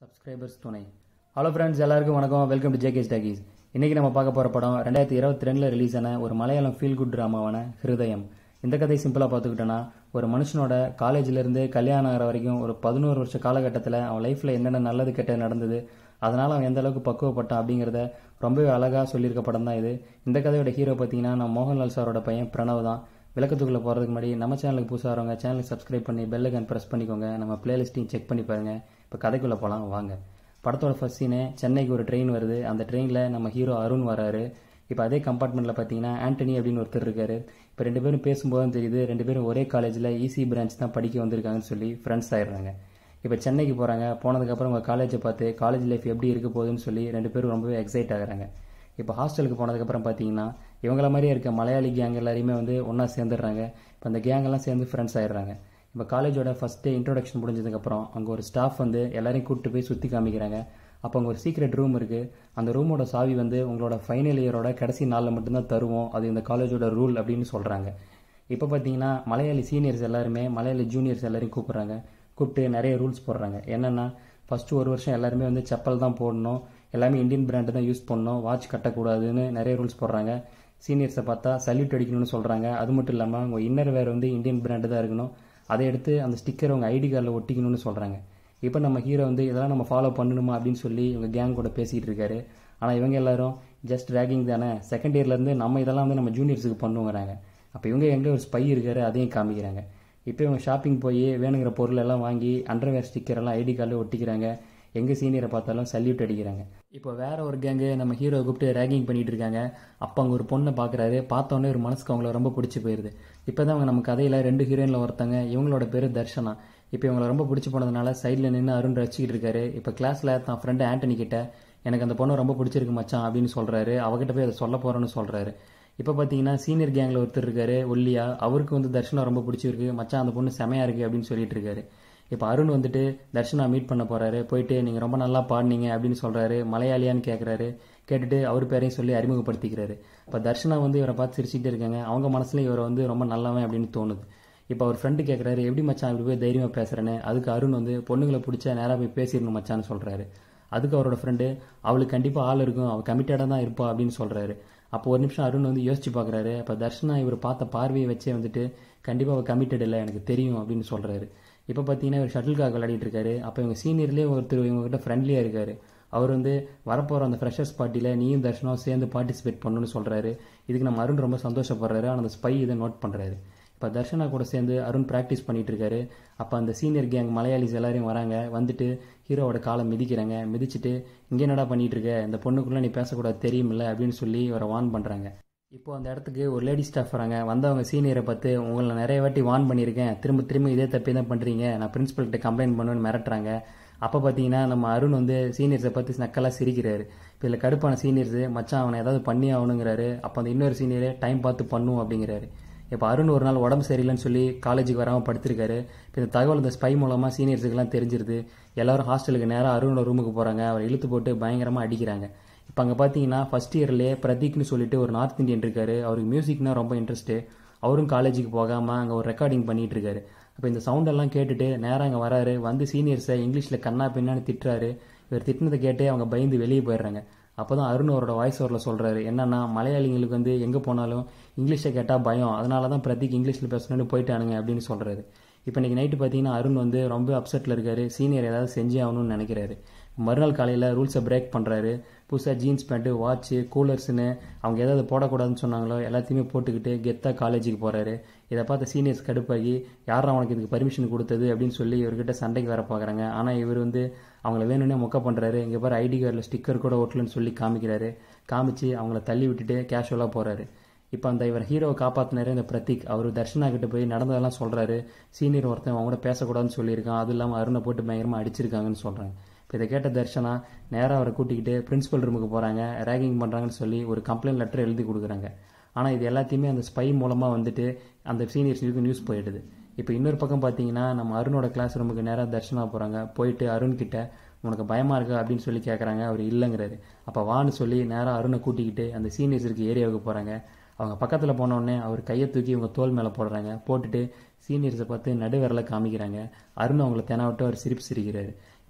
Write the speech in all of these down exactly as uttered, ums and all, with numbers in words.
Subscribers துணை. Hello friends, எல்லாருக்கும் வணக்கம். Welcome to JK talkies. இன்றைக்கி நம்ம பார்க்க போகிற படம் ரெண்டாயிரத்தி இருபத்தி ரெண்டில் ரிலீஸ் ஆன ஒரு மலையாளம் ஃபீல் குட் ட்ராமாவான ஹிருதயம். இந்த கதை சிம்பிளாக பார்த்துக்கிட்டோன்னா, ஒரு மனுஷனோட காலேஜிலேருந்து கல்யாணம் ஆகிற வரைக்கும் ஒரு பதினோரு வருஷ காலகட்டத்தில் அவன் லைஃப்பில் என்னென்ன நல்லது கெட்டது நடந்தது, அதனால் அவன் எந்த அளவுக்கு பக்குவப்பட்டான் அப்படிங்கிறத ரொம்பவே அழகாக சொல்லியிருக்க படம் தான் இது. இந்த கதையோட ஹீரோ பார்த்தீங்கன்னா நம்ம மோகன்லால் சாரோட பையன் பிரணவ் தான். விளக்கத்துக்குள்ளே போகிறதுக்கு முன்னாடி நம்ம சேனலுக்கு புதுசாக வரவங்க சேனலுக்கு சப்ஸ்கிரைப் பண்ணி பெல் ஐகான் ப்ரெஸ் பண்ணிக்கோங்க. நம்ம பிளேலிஸ்ட்டையும் செக் பண்ணி பாருங்கள். இப்போ கதைக்குள்ளே போகலாம் வாங்க. படத்தோட ஃபர்ஸ்ட் சீனே, சென்னைக்கு ஒரு ட்ரெயின் வருது. அந்த ட்ரெயினில் நம்ம ஹீரோ அருண் வராரு. இப்போ அதே கம்பார்ட்மெண்ட்டில் பார்த்தீங்கன்னா ஆண்டனி அப்படின்னு ஒருத்தர் இருக்காரு. இப்போ ரெண்டு பேரும் பேசும்போது தெரியுது ரெண்டு பேரும் ஒரே காலேஜில் ஈசி பிரான்ச் தான் படிக்க வந்திருக்காங்கன்னு சொல்லி ஃப்ரெண்ட்ஸ் ஆயிடுறாங்க. இப்போ சென்னைக்கு போகிறாங்க. போனதுக்கப்புறம் உங்கள் காலேஜை பார்த்து காலேஜ் லைஃப் எப்படி இருக்க போகுதுன்னு சொல்லி ரெண்டு பேரும் ரொம்பவே எக்ஸைட் ஆகுறாங்க. இப்போ ஹாஸ்டலுக்கு போனதுக்கப்புறம் பார்த்தீங்கன்னா இவங்கள மாதிரியே இருக்க மலையாளி கேங் எல்லாருமே வந்து ஒன்றா சேர்ந்துடுறாங்க. இப்போ அந்த கேங்கெல்லாம் சேர்ந்து ஃப்ரெண்ட்ஸ் ஆயிடுறாங்க. இப்போ காலேஜோட ஃபஸ்ட்டு இன்ட்ரோடக்ஷன் முடிஞ்சதுக்கப்புறம் அங்கே ஒரு ஸ்டாஃப் வந்து எல்லாரையும் கூப்பிட்டு போய் சுற்றி காமிக்கிறாங்க. அப்போ அங்கே ஒரு சீக்ரெட் ரூம் இருக்குது. அந்த ரூமோட சாவி வந்து உங்களோட ஃபைனல் இயரோட கடைசி நாளில் மட்டும்தான் தருவோம், அது இந்த காலேஜோட ரூல் அப்படின்னு சொல்கிறாங்க. இப்போ பார்த்தீங்கன்னா மலையாளி சீனியர்ஸ் எல்லாருமே மலையாளி ஜூனியர்ஸ் எல்லாரையும் கூப்பிட்றாங்க. கூப்பிட்டு நிறைய ரூல்ஸ் போடுறாங்க. என்னென்னா, ஃபஸ்ட்டு ஒரு வருஷம் எல்லாருமே வந்து செப்பல் தான் போடணும், எல்லாமே இந்தியன் பிராண்டு தான் யூஸ் பண்ணணும், வாட்ச் கட்டக்கூடாதுன்னு நிறைய ரூல்ஸ் போடுறாங்க. சீனியர்ஸை பார்த்தா சல்யூட் அடிக்கணும்னு சொல்கிறாங்க. அது மட்டும் இல்லாமல் உங்கள் இன்னர் வேர் வந்து இந்தியன் பிராண்டு தான் இருக்கணும், அதை எடுத்து அந்த ஸ்டிக்கரை உங்கள் ஐடி கார்டில் ஒட்டிக்கணும்னு சொல்கிறாங்க. இப்போ நம்ம ஹீரோ வந்து இதெல்லாம் நம்ம ஃபாலோ பண்ணணுமா அப்படின்னு சொல்லி இவங்க கேங் கூட பேசிகிட்டு இருக்காரு. ஆனால் இவங்க எல்லாரும் ஜஸ்ட் ரேகிங் தானே, செகண்ட் இயர்லேருந்து நம்ம இதெல்லாம் வந்து நம்ம ஜூனியர்ஸுக்கு பண்ணுங்கிறாங்க. அப்போ இவங்க எங்கே ஒரு ஸ்பை இருக்காரு, அதையும் காமிக்கிறாங்க. இப்போ இவங்க ஷாப்பிங் போய் வேணுங்கிற பொருள் எல்லாம் வாங்கி அண்டர்வேர் ஸ்டிக்கர் எல்லாம் ஐடி கார்டில் ஒட்டிக்கிறாங்க. எங்கள் சீனியரை பார்த்தாலும் சல்யூட் அடிக்கிறாங்க. இப்போ வேற ஒரு கேங்கு நம்ம ஹீரோ கூப்பிட்டு ரேகிங் பண்ணிட்டு இருக்காங்க. அப்போ அங்கே ஒரு பொண்ணை பார்க்குறாரு. பார்த்தோன்னே ஒரு மனசுக்கு அவங்கள ரொம்ப பிடிச்சி போயிடுது. இப்போ தான் அவங்க நம்ம கதையில் ரெண்டு ஹீரோயினில் ஒருத்தங்க, இவங்களோட பேர் தர்ஷனா. இப்போ இவங்களை ரொம்ப பிடிச்சி போனதுனால சைடில் நின்று அருண் ரசிக்கிட்டு இருக்காரு. இப்போ கிளாஸில் தான் ஃப்ரெண்டு ஆண்டனி கிட்ட எனக்கு அந்த பொண்ணை ரொம்ப பிடிச்சிருக்கு மச்சான் அப்படின்னு சொல்கிறாரு. அவகிட்ட போய் அதை சொல்ல போகிறேன்னு சொல்கிறாரு. இப்போ பார்த்தீங்கன்னா சீனியர் கேங்கில் ஒருத்தர் இருக்காரு ஒல்லியா, அவருக்கு வந்து தர்ஷனா ரொம்ப பிடிச்சிருக்கு, மச்சான் அந்த பொண்ணு செமையாக இருக்குது அப்படின்னு சொல்லிட்டு இருக்காரு. இப்போ அருண் வந்துட்டு தர்ஷனா மீட் பண்ண போகிறாரு. போயிட்டு நீங்கள் ரொம்ப நல்லா பாடினீங்க அப்படின்னு சொல்கிறாரு. மலையாளியான்னு கேட்குறாரு. கேட்டுட்டு அவர் பேரையும் சொல்லி அறிமுகப்படுத்திக்கிறாரு. இப்போ தர்ஷனா வந்து இவரை பார்த்து சிரிச்சுட்டே இருக்காங்க. அவங்க மனசுலையும் இவரை வந்து ரொம்ப நல்லவன் அப்படின்னு தோணுது. இப்போ அவர் ஃப்ரெண்டு கேட்குறாரு, எப்படி மச்சான் இப்படி போய் தைரியமாக பேசுகிறேன்னு. அதுக்கு அருண் வந்து பொண்ணுங்களை பிடிச்சா நேராக போய் பேசிடணும் மச்சான்னு சொல்கிறாரு. அதுக்கு அவரோட ஃப்ரெண்டு, அவளுக்கு கண்டிப்பாக ஆள் இருக்கும், அவள் கமிட்டடாக தான் இருப்பா அப்படின்னு சொல்கிறாரு. அப்போ ஒரு நிமிஷம் அருண் வந்து யோசிச்சு பார்க்குறாரு. அப்போ தர்ஷனா இவர் பார்த்த பார்வையை வச்சே வந்துட்டு கண்டிப்பாக அவள் கமிட்டட் இல்லை, எனக்கு தெரியும் அப்படின்னு சொல்கிறாரு. இப்போ பார்த்தீங்கன்னா இவர் ஷட்டில் காக் விளையாடிட்டு இருக்காரு. அப்போ இவங்க சீனியர்லேயே ஒருத்தர் இவங்ககிட்ட ஃப்ரெண்ட்லியாக இருக்காரு. அவர் வந்து வரப்போகிற அந்த ஃப்ரெஷர்ஸ் பார்ட்டியில் நீயும் தர்ஷனும் சேர்ந்து பார்ட்டிசிபேட் பண்ணணும்னு சொல்கிறாரு. இதுக்கு நம்ம அருண் ரொம்ப சந்தோஷப்படுறாரு. ஆனால் அந்த ஸ்பை இதை நோட் பண்ணுறாரு. இப்போ தர்ஷனா கூட சேர்ந்து அருண் ப்ராக்டிஸ் பண்ணிட்டு இருக்காரு. அப்போ அந்த சீனியர் கேங் மலையாளிஸ் எல்லாரையும் வராங்க. வந்துட்டு ஹீரோவோட காலை மிதிக்கிறாங்க. மிதிச்சுட்டு இங்கே என்னடா பண்ணிட்டு இருக்க, இந்த பொண்ணுக்குள்ளே நீ பேசக்கூடாது தெரியுமில்ல அப்படின்னு சொல்லி அவரை வார்ன் பண்ணுறாங்க. இப்போ அந்த இடத்துக்கு ஒரு லேடி ஸ்டாஃப் வராங்க. வந்தவங்க சீனியரை பார்த்து உங்களை நிறைய வாட்டி வார்ன் பண்ணியிருக்கேன், திரும்ப திரும்ப இதே தப்பே தான் பண்ணுறீங்க, நான் பிரின்ஸிபல்கிட்ட கம்ப்ளைண்ட் பண்ணுவேன்னு மிரட்டுறாங்க. அப்போ பார்த்தீங்கன்னா நம்ம அருண் வந்து சீனியர்ஸை பார்த்து நக்கலாக சிரிக்கிறாரு. இப்போ இதில் கடுப்பான சீனியர்ஸு மச்சான் அவனை ஏதாவது பண்ணி ஆகணுங்கிறாரு. அப்போ அந்த இன்னொரு சீனியரே டைம் பார்த்து பண்ணும் அப்படிங்கிறாரு. இப்போ அருண் ஒரு நாள் உடம்பு சரியில்லைன்னு சொல்லி காலேஜுக்கு வராமல் படுத்திருக்காரு. இப்போ இந்த தகவல் இந்த ஸ்பை மூலமாக சீனியர்ஸுக்கெல்லாம் தெரிஞ்சிருது. எல்லாரும் ஹாஸ்டலுக்கு நேராக அருணோட ரூமுக்கு போகிறாங்க. அவர் இழுத்து போட்டு பயங்கரமாக அடிக்கிறாங்க. இப்போ அங்கே பார்த்தீங்கன்னா ஃபஸ்ட் இயர்லேயே பிரதீக்னு சொல்லிட்டு ஒரு நார்த் இந்தியன் இருக்காரு. அவருக்கு மியூசிக்னா ரொம்ப இன்ட்ரெஸ்ட்டு. அவரும் காலேஜுக்கு போகாமல் அங்கே ஒரு ரெக்கார்டிங் பண்ணிகிட்டு இருக்காரு. அப்போ இந்த சவுண்டெல்லாம் கேட்டுட்டு நேராக அங்கே வராரு. வந்து சீனியர்ஸை இங்கிலீஷில் கண்ணா பின்னான்னு திட்டுறாரு. இவர் திட்டினதை கேட்டு அவங்க பயந்து வெளியே போயிடுறாங்க. அப்போ தான் அருண் அவரோட வாய்ஸ் ஓவரில் சொல்கிறாரு, என்னன்னா மலையாளிங்களுக்கு வந்து எங்கே போனாலும் இங்கிலீஷை கேட்டால் பயம், அதனால தான் பிரதீக் இங்கிலீஷில் பேசணுன்னு போயிட்டானுங்க அப்படின்னு சொல்கிறாரு. இப்போ இன்றைக்கி நைட்டு பார்த்தீங்கன்னா அருண் வந்து ரொம்ப அப்செட்டில் இருக்காரு. சீனியர் ஏதாவது செஞ்சே ஆகணும்னு நினைக்கிறாரு. மறுநாள் காலையில் ரூல்ஸை பிரேக் பண்ணுறாரு. புதுசாக ஜீன்ஸ் பேண்ட்டு, வாட்ச்சு, கூலர்ஸ்னு அவங்க ஏதாவது போடக்கூடாதுன்னு சொன்னாங்களோ எல்லாத்தையுமே போட்டுக்கிட்டு கெத்தாக காலேஜுக்கு போகிறாரு. இதை பார்த்து சீனியர்ஸ் கடுப்பாகி யாரும் அவனுக்கு இதுக்கு பர்மிஷன் கொடுத்தது அப்படின்னு சொல்லி இவர்கிட்ட சண்டைக்கு வர பார்க்குறாங்க. ஆனால் இவர் வந்து அவங்கள வேணும்னே மொக்க பண்ணுறாரு. இங்கே பாரு ஐடி கார்டில் ஸ்டிக்கர் கூட ஒட்டலன்னு சொல்லி காமிக்கிறாரு. காமிச்சு அவங்கள தள்ளி விட்டுட்டு கேஷுவலாக போகிறாரு. இப்போ அந்த இவர் ஹீரோவை காப்பாற்றினாரு இந்த பிரதீக். அவர் தர்ஷனா கிட்ட போய் நடந்ததெல்லாம் சொல்கிறாரு. சீனியர் ஒருத்தன் அவங்க கூட பேசக்கூடாதுன்னு சொல்லியிருக்கான், அது இல்லாமல் அருணை போட்டு பயங்கரமாக அடிச்சிருக்காங்கன்னு சொல்கிறாங்க. இப்போ இதை கேட்ட தர்ஷனா நேராக அவரை கூட்டிக்கிட்டு பிரின்ஸிபல் ரூமுக்கு போகிறாங்க. ரேகிங் பண்ணுறாங்கன்னு சொல்லி ஒரு கம்ப்ளைண்ட் லெட்டர் எழுதி கொடுக்குறாங்க. ஆனால் இது எல்லாத்தையுமே அந்த ஸ்பை மூலமாக வந்துட்டு அந்த சீனியர்ஸுக்கு நியூஸ் போயிடுது. இப்போ இன்னொரு பக்கம் பார்த்தீங்கன்னா நம்ம அருணோட கிளாஸ் ரூமுக்கு நேராக தர்ஷனா போகிறாங்க. போயிட்டு அருண் கிட்ட உனக்கு பயமாக இருக்கா அப்படின்னு சொல்லி கேட்குறாங்க. அவர் இல்லைங்கிறாரு. அப்போ வான்னு சொல்லி நேராக அருணை கூட்டிக்கிட்டு அந்த சீனியர்ஸ் இருக்க ஏரியாவுக்கு போகிறாங்க. அவங்க பக்கத்தில் போனோடனே அவர் கையை தூக்கி இவங்க தோல் மேலே போடுறாங்க. போட்டுட்டு சீனியர்ஸை பார்த்து நடுவிரலை காமிக்கிறாங்க. அருண் அவங்கள தெனாவிட்டு அவர் சிரிப்பு சிரிக்கிறாரு. இப்போ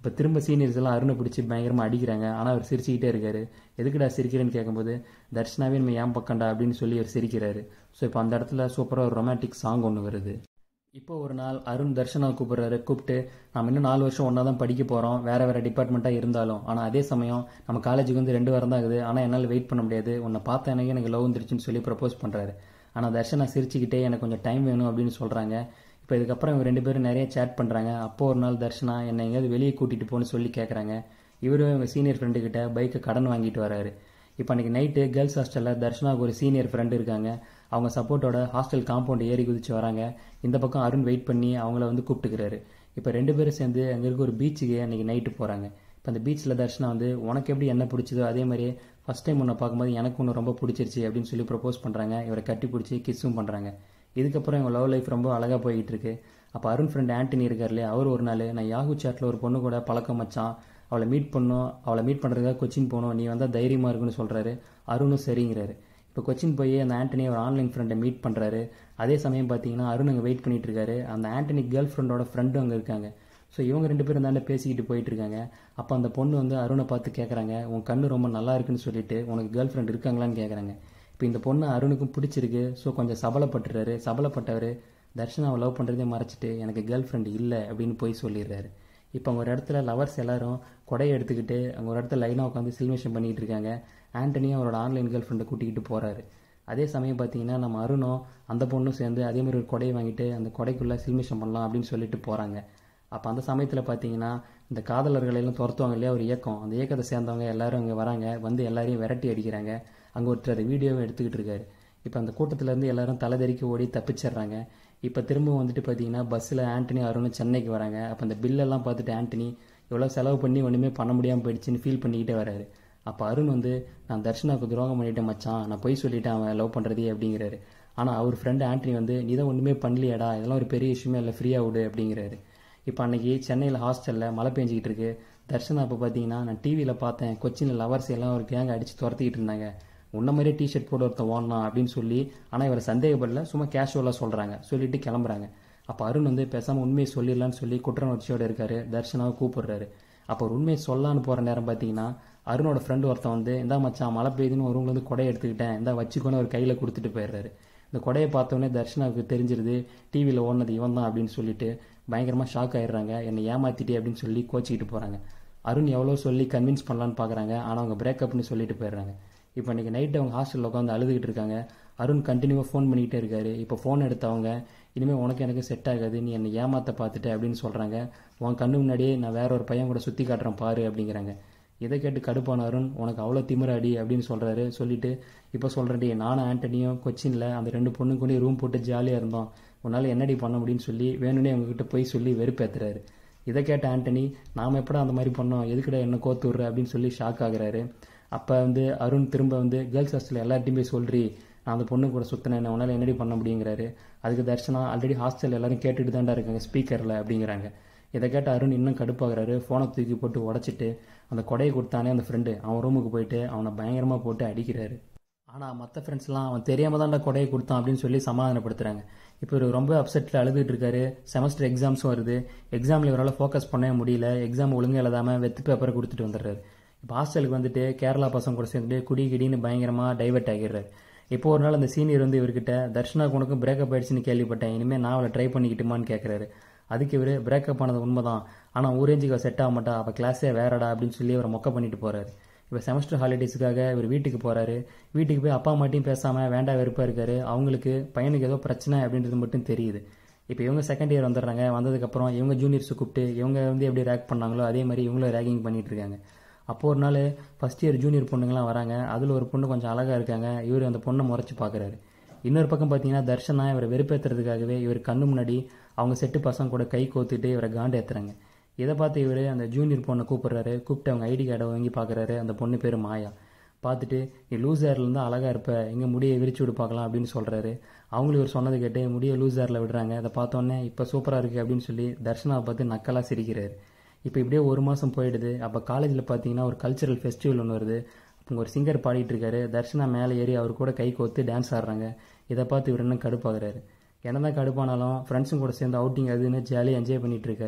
இப்போ திரும்ப சீனியர்ஸ் எல்லாம் அருணை பிடிச்சி பயங்கரமாக அடிக்கிறாங்க. ஆனால் அவர் சிரிச்சுக்கிட்டே இருக்காரு. எதுக்குடா சிரிக்கிறேன்னு கேட்கும்போது தர்ஷனாவே நம்ம ஏன் பக்கம்டா அப்படின்னு சொல்லி அவர் சிரிக்கிறாரு. ஸோ இப்போ அந்த இடத்துல சூப்பராக ஒரு ரொமான்டிக் சாங் ஒன்று வருது. இப்போ ஒரு நாள் அருண் தர்ஷனாவை கூப்பிடுறாரு. கூப்பிட்டு நம்ம இன்னும் நாலு வருஷம் ஒன்றா தான் படிக்க போகிறோம், வேற வேற டிபார்ட்மெண்ட்டாக இருந்தாலும். ஆனால் அதே சமயம் நம்ம காலேஜுக்கு வந்து ரெண்டு வாரம் தான் ஆகுது, ஆனால் என்னால் வெயிட் பண்ண முடியாது, உன்னை பார்த்த எனக்கு எனக்கு லவ் வந்துருச்சுன்னு சொல்லி ப்ரப்போஸ் பண்ணுறாரு. ஆனால் தர்ஷனா சிரிச்சுக்கிட்டே எனக்கு கொஞ்சம் டைம் வேணும் அப்படின்னு சொல்கிறாங்க. இப்போ இதுக்கப்புறம் இவங்க ரெண்டு பேரும் நிறைய சேட் பண்ணுறாங்க. அப்போ ஒரு நாள் தர்ஷனா என்னை எங்கேயாவது வெளியே கூட்டிகிட்டு போன்னு சொல்லி கேட்குறாங்க. இவரும் இவங்க சீனியர் ஃப்ரெண்டுக்கிட்ட பைக்கை கடன் வாங்கிட்டு வராரு. இப்போ அன்றைக்கி நைட்டு கேர்ள்ஸ் ஹாஸ்டலில் தர்ஷனாவுக்கு ஒரு சீனியர் ஃப்ரெண்டு இருக்காங்க. அவங்க சப்போர்ட்டோட ஹாஸ்டல் காம்பவுண்ட் ஏறி குதிச்சு வராங்க. இந்த பக்கம் அருண் வெயிட் பண்ணி அவங்கள வந்து கூப்பிட்டுக்கிறாரு. இப்போ ரெண்டு பேரும் சேர்ந்து அங்கே இருக்க ஒரு பீச்சுக்கு அன்றைக்கி நைட்டு போகிறாங்க. இப்போ அந்த பீச்சில் தர்ஷனா வந்து உனக்கு எப்படி என்ன பிடிச்சதோ அதே மாதிரி ஃபஸ்ட் டைம் உன்னை பார்க்கும்போது எனக்கு ஒன்று ரொம்ப பிடிச்சிருச்சு அப்படின்னு சொல்லி ப்ரப்போஸ் பண்ணுறாங்க. இவரை கட்டி பிடிச்சி கிஸ்ஸும் பண்ணுறாங்க. இதுக்கப்புறம் இவங்க லவ் லைஃப் ரொம்ப அழகாக போய்கிட்டு இருக்கு. அப்போ அருண் ஃப்ரெண்ட் ஆண்டனி இருக்கார் இல்லையா, அவர் ஒரு நாள் நான் யாஹூ சாட்டில் ஒரு பொண்ணு கூட பழக்கம் மச்சான், அவளை மீட் பண்ணணும், அவளை மீட் பண்ணுறதுக்காக கொச்சின் போகணும், நீ வந்தால் தைரியமாக இருக்குன்னு சொல்கிறாரு. அருணும் சரிங்கிறாரு. இப்போ கொச்சின் போய் அந்த ஆண்டனி ஒரு ஆன்லைன் ஃப்ரெண்டை மீட் பண்ணுறாரு. அதே சமயம் பார்த்தீங்கன்னா அருண் அங்கே வெயிட் பண்ணிட்டு இருக்காரு. அந்த ஆண்டனி கேர்ள் ஃப்ரெண்டோட ஃப்ரெண்டும் அங்கே இருக்காங்க. ஸோ இவங்க ரெண்டு பேரும் தாண்டே பேசிக்கிட்டு போயிட்டு இருக்காங்க. அப்போ அந்த பொண்ணு வந்து அருணை பார்த்து கேட்குறாங்க, உன் கண்ணு ரொம்ப நல்லா இருக்குன்னு சொல்லிட்டு உனக்கு கேர்ள் ஃப்ரெண்ட் இருக்காங்களான்னு கேட்குறாங்க. இப்போ இந்த பொண்ணு அருணுக்கும் பிடிச்சிருக்கு. ஸோ கொஞ்சம் சபலப்பட்டுறாரு. சபலப்பட்டவர் தர்ஷனாவை லவ் பண்ணுறதே மறைச்சிட்டு எனக்கு கேர்ள் ஃப்ரெண்ட் இல்லை அப்படின்னு போய் சொல்லிடுறாரு. இப்போ அங்கே ஒரு இடத்துல லவர்ஸ் எல்லாரும் கொடையை எடுத்துக்கிட்டு அங்கே ஒரு இடத்துல லைனாக உட்காந்து சில்மிஷன் பண்ணிகிட்டு இருக்காங்க. ஆண்டனியும் அவரோட ஆன்லைன் கேர்ள் ஃப்ரெண்டை கூட்டிகிட்டு போகிறாரு. அதே சமயம் பார்த்தீங்கன்னா நம்ம அருணும் அந்த பொண்ணும் சேர்ந்து அதே மாதிரி ஒரு கொடையை வாங்கிட்டு அந்த கொடைக்குள்ளே சில்மிஷன் பண்ணலாம் அப்படின்னு சொல்லிட்டு போகிறாங்க. அப்போ அந்த சமயத்தில் பார்த்தீங்கன்னா இந்த காதலர்களெல்லாம் துரத்துவாங்க இல்லையா ஒரு இயக்கம், அந்த இயக்கத்தை சேர்ந்தவங்க எல்லாரும் அங்கே வராங்க. வந்து எல்லாரையும் விரட்டி அடிக்கிறாங்க. அங்கே ஒருத்தர் வீடியோவை எடுத்துக்கிட்டு இருக்காரு. இப்போ அந்த கூட்டத்திலேருந்து எல்லாரும் தலைதறிக்கி ஓடி தப்பிச்சிடுறாங்க. இப்போ திரும்ப வந்துட்டு பார்த்தீங்கன்னா பஸ்ஸில் ஆண்டனி அருணும் சென்னைக்கு வராங்க. அப்போ அந்த பில்லெல்லாம் பார்த்துட்டு ஆண்டனி இவ்வளோ செலவு பண்ணி ஒன்றுமே பண்ண முடியாமல் போயிடுச்சுன்னு ஃபீல் பண்ணிக்கிட்டே வராரு. அப்போ அருண் வந்து நான் தர்ஷனாவுக்கு துரோகம் பண்ணிட்டேன் மச்சான், நான் போய் சொல்லிட்டேன் அவன் லவ் பண்ணுறதே அப்படிங்கிறாரு. ஆனால் அவர் ஃப்ரெண்டு ஆண்டனி வந்து நீ தான் ஒன்றுமே பண்ணலையாடா, இதெல்லாம் ஒரு பெரிய விஷயமே இல்லை, ஃப்ரீயாக விடு அப்படிங்கிறாரு. இப்போ அன்றைக்கி சென்னையில் ஹாஸ்டலில் மழை பெஞ்சிக்கிட்டு இருக்கு. தர்ஷனா இப்போ பார்த்தீங்கன்னா நான் டிவியில் பார்த்தேன், கொச்சினில் லவர்ஸ் எல்லாம் ஒரு கேங் அடித்து துரத்திக்கிட்டு இருந்தாங்க, உன்ன மாதிரியே டிஷர்ட் போட்டு ஒருத்தன் ஓடலாம் அப்படின்னு சொல்லி. ஆனால் இவரை சந்தேகப்படல, சும்மா கேஷுவலாக சொல்கிறாங்க. சொல்லிட்டு கிளம்புறாங்க. அப்போ அருண் வந்து பேசாமல் உண்மையை சொல்லிடலான்னு சொல்லி குற்றணர்ச்சியோடு இருக்காரு. தர்ஷனாவை கூப்பிடுறாரு. அப்போ ஒரு உண்மையை சொல்லான்னு போகிற நேரம் பார்த்தீங்கன்னா அருணோட ஃப்ரெண்டு ஒருத்தன் வந்து இந்தா மச்சான் மழை பெய்யுதுன்னு ஒரு ரூம்லேருந்து கொடையை எடுத்துக்கிட்டேன், இந்தா வச்சுக்கோன்னு ஒரு கையில் கொடுத்துட்டு போயிடுறாரு. இந்த கொடையை பார்த்தோன்னே தர்ஷனாவுக்கு தெரிஞ்சிருது டிவியில் ஓடினது இவன் தான் அப்படின்னு சொல்லிட்டு பயங்கரமாக ஷாக் ஆயிடுறாங்க. என்னை ஏமாத்திட்டே அப்படின்னு சொல்லி கோச்சிக்கிட்டு போகிறாங்க. அருண் எவ்வளோ சொல்லி கன்வின்ஸ் பண்ணலான்னு பார்க்குறாங்க. ஆனால் அவங்க பிரேக்கப்னு சொல்லிட்டு போயிடுறாங்க. இப்போ இன்றைக்கி நைட்டு அவங்க ஹாஸ்டலில் உட்காந்து அழுதுகிட்டு இருக்காங்க. அருண் கண்டினியூவாக ஃபோன் பண்ணிக்கிட்டே இருக்காரு. இப்போ ஃபோன் எடுத்தவங்க இனிமேல் உனக்கு எனக்கு செட் ஆகாது, நீ என்னை ஏமாற்ற பார்த்துட்ட அப்படின்னு சொல்கிறாங்க. உன் கண்ணு முன்னாடியே நான் வேற ஒரு பையன் கூட சுற்றி காட்டுறேன் பாரு அப்படிங்கிறாங்க. இதை கேட்டு கடுப்பான அருண் உனக்கு அவ்வளோ திமிராடி அப்படின்னு சொல்கிறாரு. சொல்லிட்டு இப்போ சொல்கிறேன்டி நானும் ஆண்டனியும் கொச்சினில் அந்த ரெண்டு பொண்ணுக்கு கூட ரூம் போட்டு ஜாலியாக இருந்தோம், உன்னால் என்னடி பண்ண முடியும்னு சொல்லி வேணும்னே அவங்ககிட்ட போய் சொல்லி வெறுப்பேற்றுறாரு. இதை கேட்ட ஆண்டனி நாம் எப்படா அந்த மாதிரி பண்ணோம், எதுக்கிட்ட என்ன கோத்து விட்ற அப்படின்னு சொல்லி ஷாக் ஆகுறாரு. அப்போ வந்து அருண் திரும்ப வந்து கேர்ள்ஸ் ஹாஸ்டலில் எல்லார்ட்டையும் போய் சொல்றி நான் அந்த பொண்ணு கூட சுற்றினேன், உன்னால் என்னடி பண்ண முடியுங்கிறாரு. அதுக்கு தர்ஷனா ஆல்ரெடி ஹாஸ்டல் எல்லாரும் கேட்டுட்டு தாண்டா இருக்காங்க ஸ்பீக்கரில் அப்படிங்கிறாங்க. இதை கேட்ட அருண் இன்னும் கடுப்பாகிறாரு. ஃபோனை தூக்கி போட்டு உடச்சிட்டு அந்த கொடையை கொடுத்தானே அந்த ஃப்ரெண்டு அவன் ரூமுக்கு போயிட்டு அவனை பயங்கரமாக போட்டு அடிக்கிறாரு. ஆனால் மற்ற ஃப்ரெண்ட்ஸ்லாம் அவன் தெரியாமல் தான்டா கொடையை கொடுத்தான் அப்படின்னு சொல்லி சமாதானப்படுத்துகிறாங்க. இப்போ இவர் ரொம்ப அப்செட்டில் அழுதுகிட்டு இருக்காரு. செமஸ்டர் எக்ஸாம்ஸும் வருது. எக்ஸாமில் இவரால் ஃபோக்கஸ் பண்ணவே முடியல. எக்ஸாம் ஒழுங்காக எழுதாமல் வெத்து பேப்பரை கொடுத்துட்டு வந்துடுறாரு. இப்போ ஹாஸ்டலுக்கு வந்துட்டு கேரளா பசங்க கூட சேர்ந்துட்டு குடி கிடின்னு பயங்கரமாக டைவர்ட் ஆகிடுறாரு. இப்போ ஒரு நாள் அந்த சீனியர் வந்து இவர்கிட்ட தர்ஷனாக்கு உனக்கும் பிரேக்கப் ஆயிடுச்சுன்னு கேள்விப்பட்டேன், இனிமேல் நான் அவளை ட்ரை பண்ணிக்கிட்டுமான்னு கேட்குறாரு. அதுக்கு இவர் பிரேக்கப் ஆனது உண்மைதான், ஆனால் ஊரேஞ்சுக்கு செட் ஆக மாட்டா, அவள் கிளாஸே வேறடா அப்படின்னு சொல்லி அவரை மொக்க பண்ணிட்டு போகிறாரு. இப்போ செமஸ்டர் ஹாலிடேஸுக்காக இவர் வீட்டுக்கு போகிறாரு. வீட்டுக்கு போய் அப்பா அம்மாட்டையும் பேசாமல் வேண்டா வெறுப்பாக இருக்காரு. அவங்களுக்கு பையனுக்கு ஏதோ பிரச்சனை அப்படின்றது மட்டும் தெரியுது. இப்போ இவங்க செகண்ட் இயர் வந்துடுறாங்க. வந்ததுக்கப்புறம் இவங்க ஜூனியர்ஸை கூப்பிட்டு இவங்க வந்து எப்படி ரேக் பண்ணாங்களோ அதே மாதிரி இவங்களும் ரேகிங் பண்ணிட்டு இருக்காங்க. அப்போது ஒரு நாள் ஃபஸ்ட் இயர் ஜூனியர் பொண்ணுங்களாம் வராங்க. அதில் ஒரு பொண்ணு கொஞ்சம் அழகாக இருக்காங்க. இவர் அந்த பொண்ணை முறைச்சி பார்க்குறாரு. இன்னொரு பக்கம் பார்த்தீங்கன்னா தர்ஷனா இவரை வெறுப்பேற்றுறதுக்காகவே இவர் கண்ணு முன்னாடி அவங்க செட்டு பசங்க கூட கை கோத்துட்டு இவரை காண்டு ஏற்றுறாங்க. இதை பார்த்து இவர் அந்த ஜூனியர் பொண்ணை கூப்பிட்றாரு. கூப்பிட்டு அவங்க ஐடி கார்டை வாங்கி பார்க்குறாரு. அந்த பொண்ணு பேர் மாயா. பார்த்துட்டு நீ லூஸ் ஹேர்லேருந்து அழகாக இருப்ப, எங்கே முடியை விரிச்சு விடு பார்க்கலாம் அப்படின்னு சொல்கிறாரு. அவங்களும் இவர் சொன்னது கேட்டு முடியை லூஸ் ஹேரில் விடுறாங்க. அதை பார்த்தோன்னே இப்போ சூப்பராக இருக்குது அப்படின்னு சொல்லி தர்ஷனாவை பார்த்து நக்கலாக சிரிக்கிறாரு. இப்போ இப்படியே ஒரு மாதம் போயிடுது. அப்போ காலேஜில் பார்த்தீங்கன்னா ஒரு கல்ச்சரல் ஃபெஸ்டிவல் ஒன்று வருது. அப்போ ஒரு சிங்கர் பாடிட்டு இருக்காரு. தர்ஷனா மேலே ஏறி அவர் கூட கை கோத்து டான்ஸ் ஆடுறாங்க. இதை பார்த்து இவர் இன்னும் கடுப்பாகிறாரு. என்ன தான் கடுப்பானாலும் ஃப்ரெண்ட்ஸும் கூட சேர்ந்து அவுட்டிங் அதுன்னு ஜாலியாக என்ஜாய் பண்ணிட்டு இருக்காரு.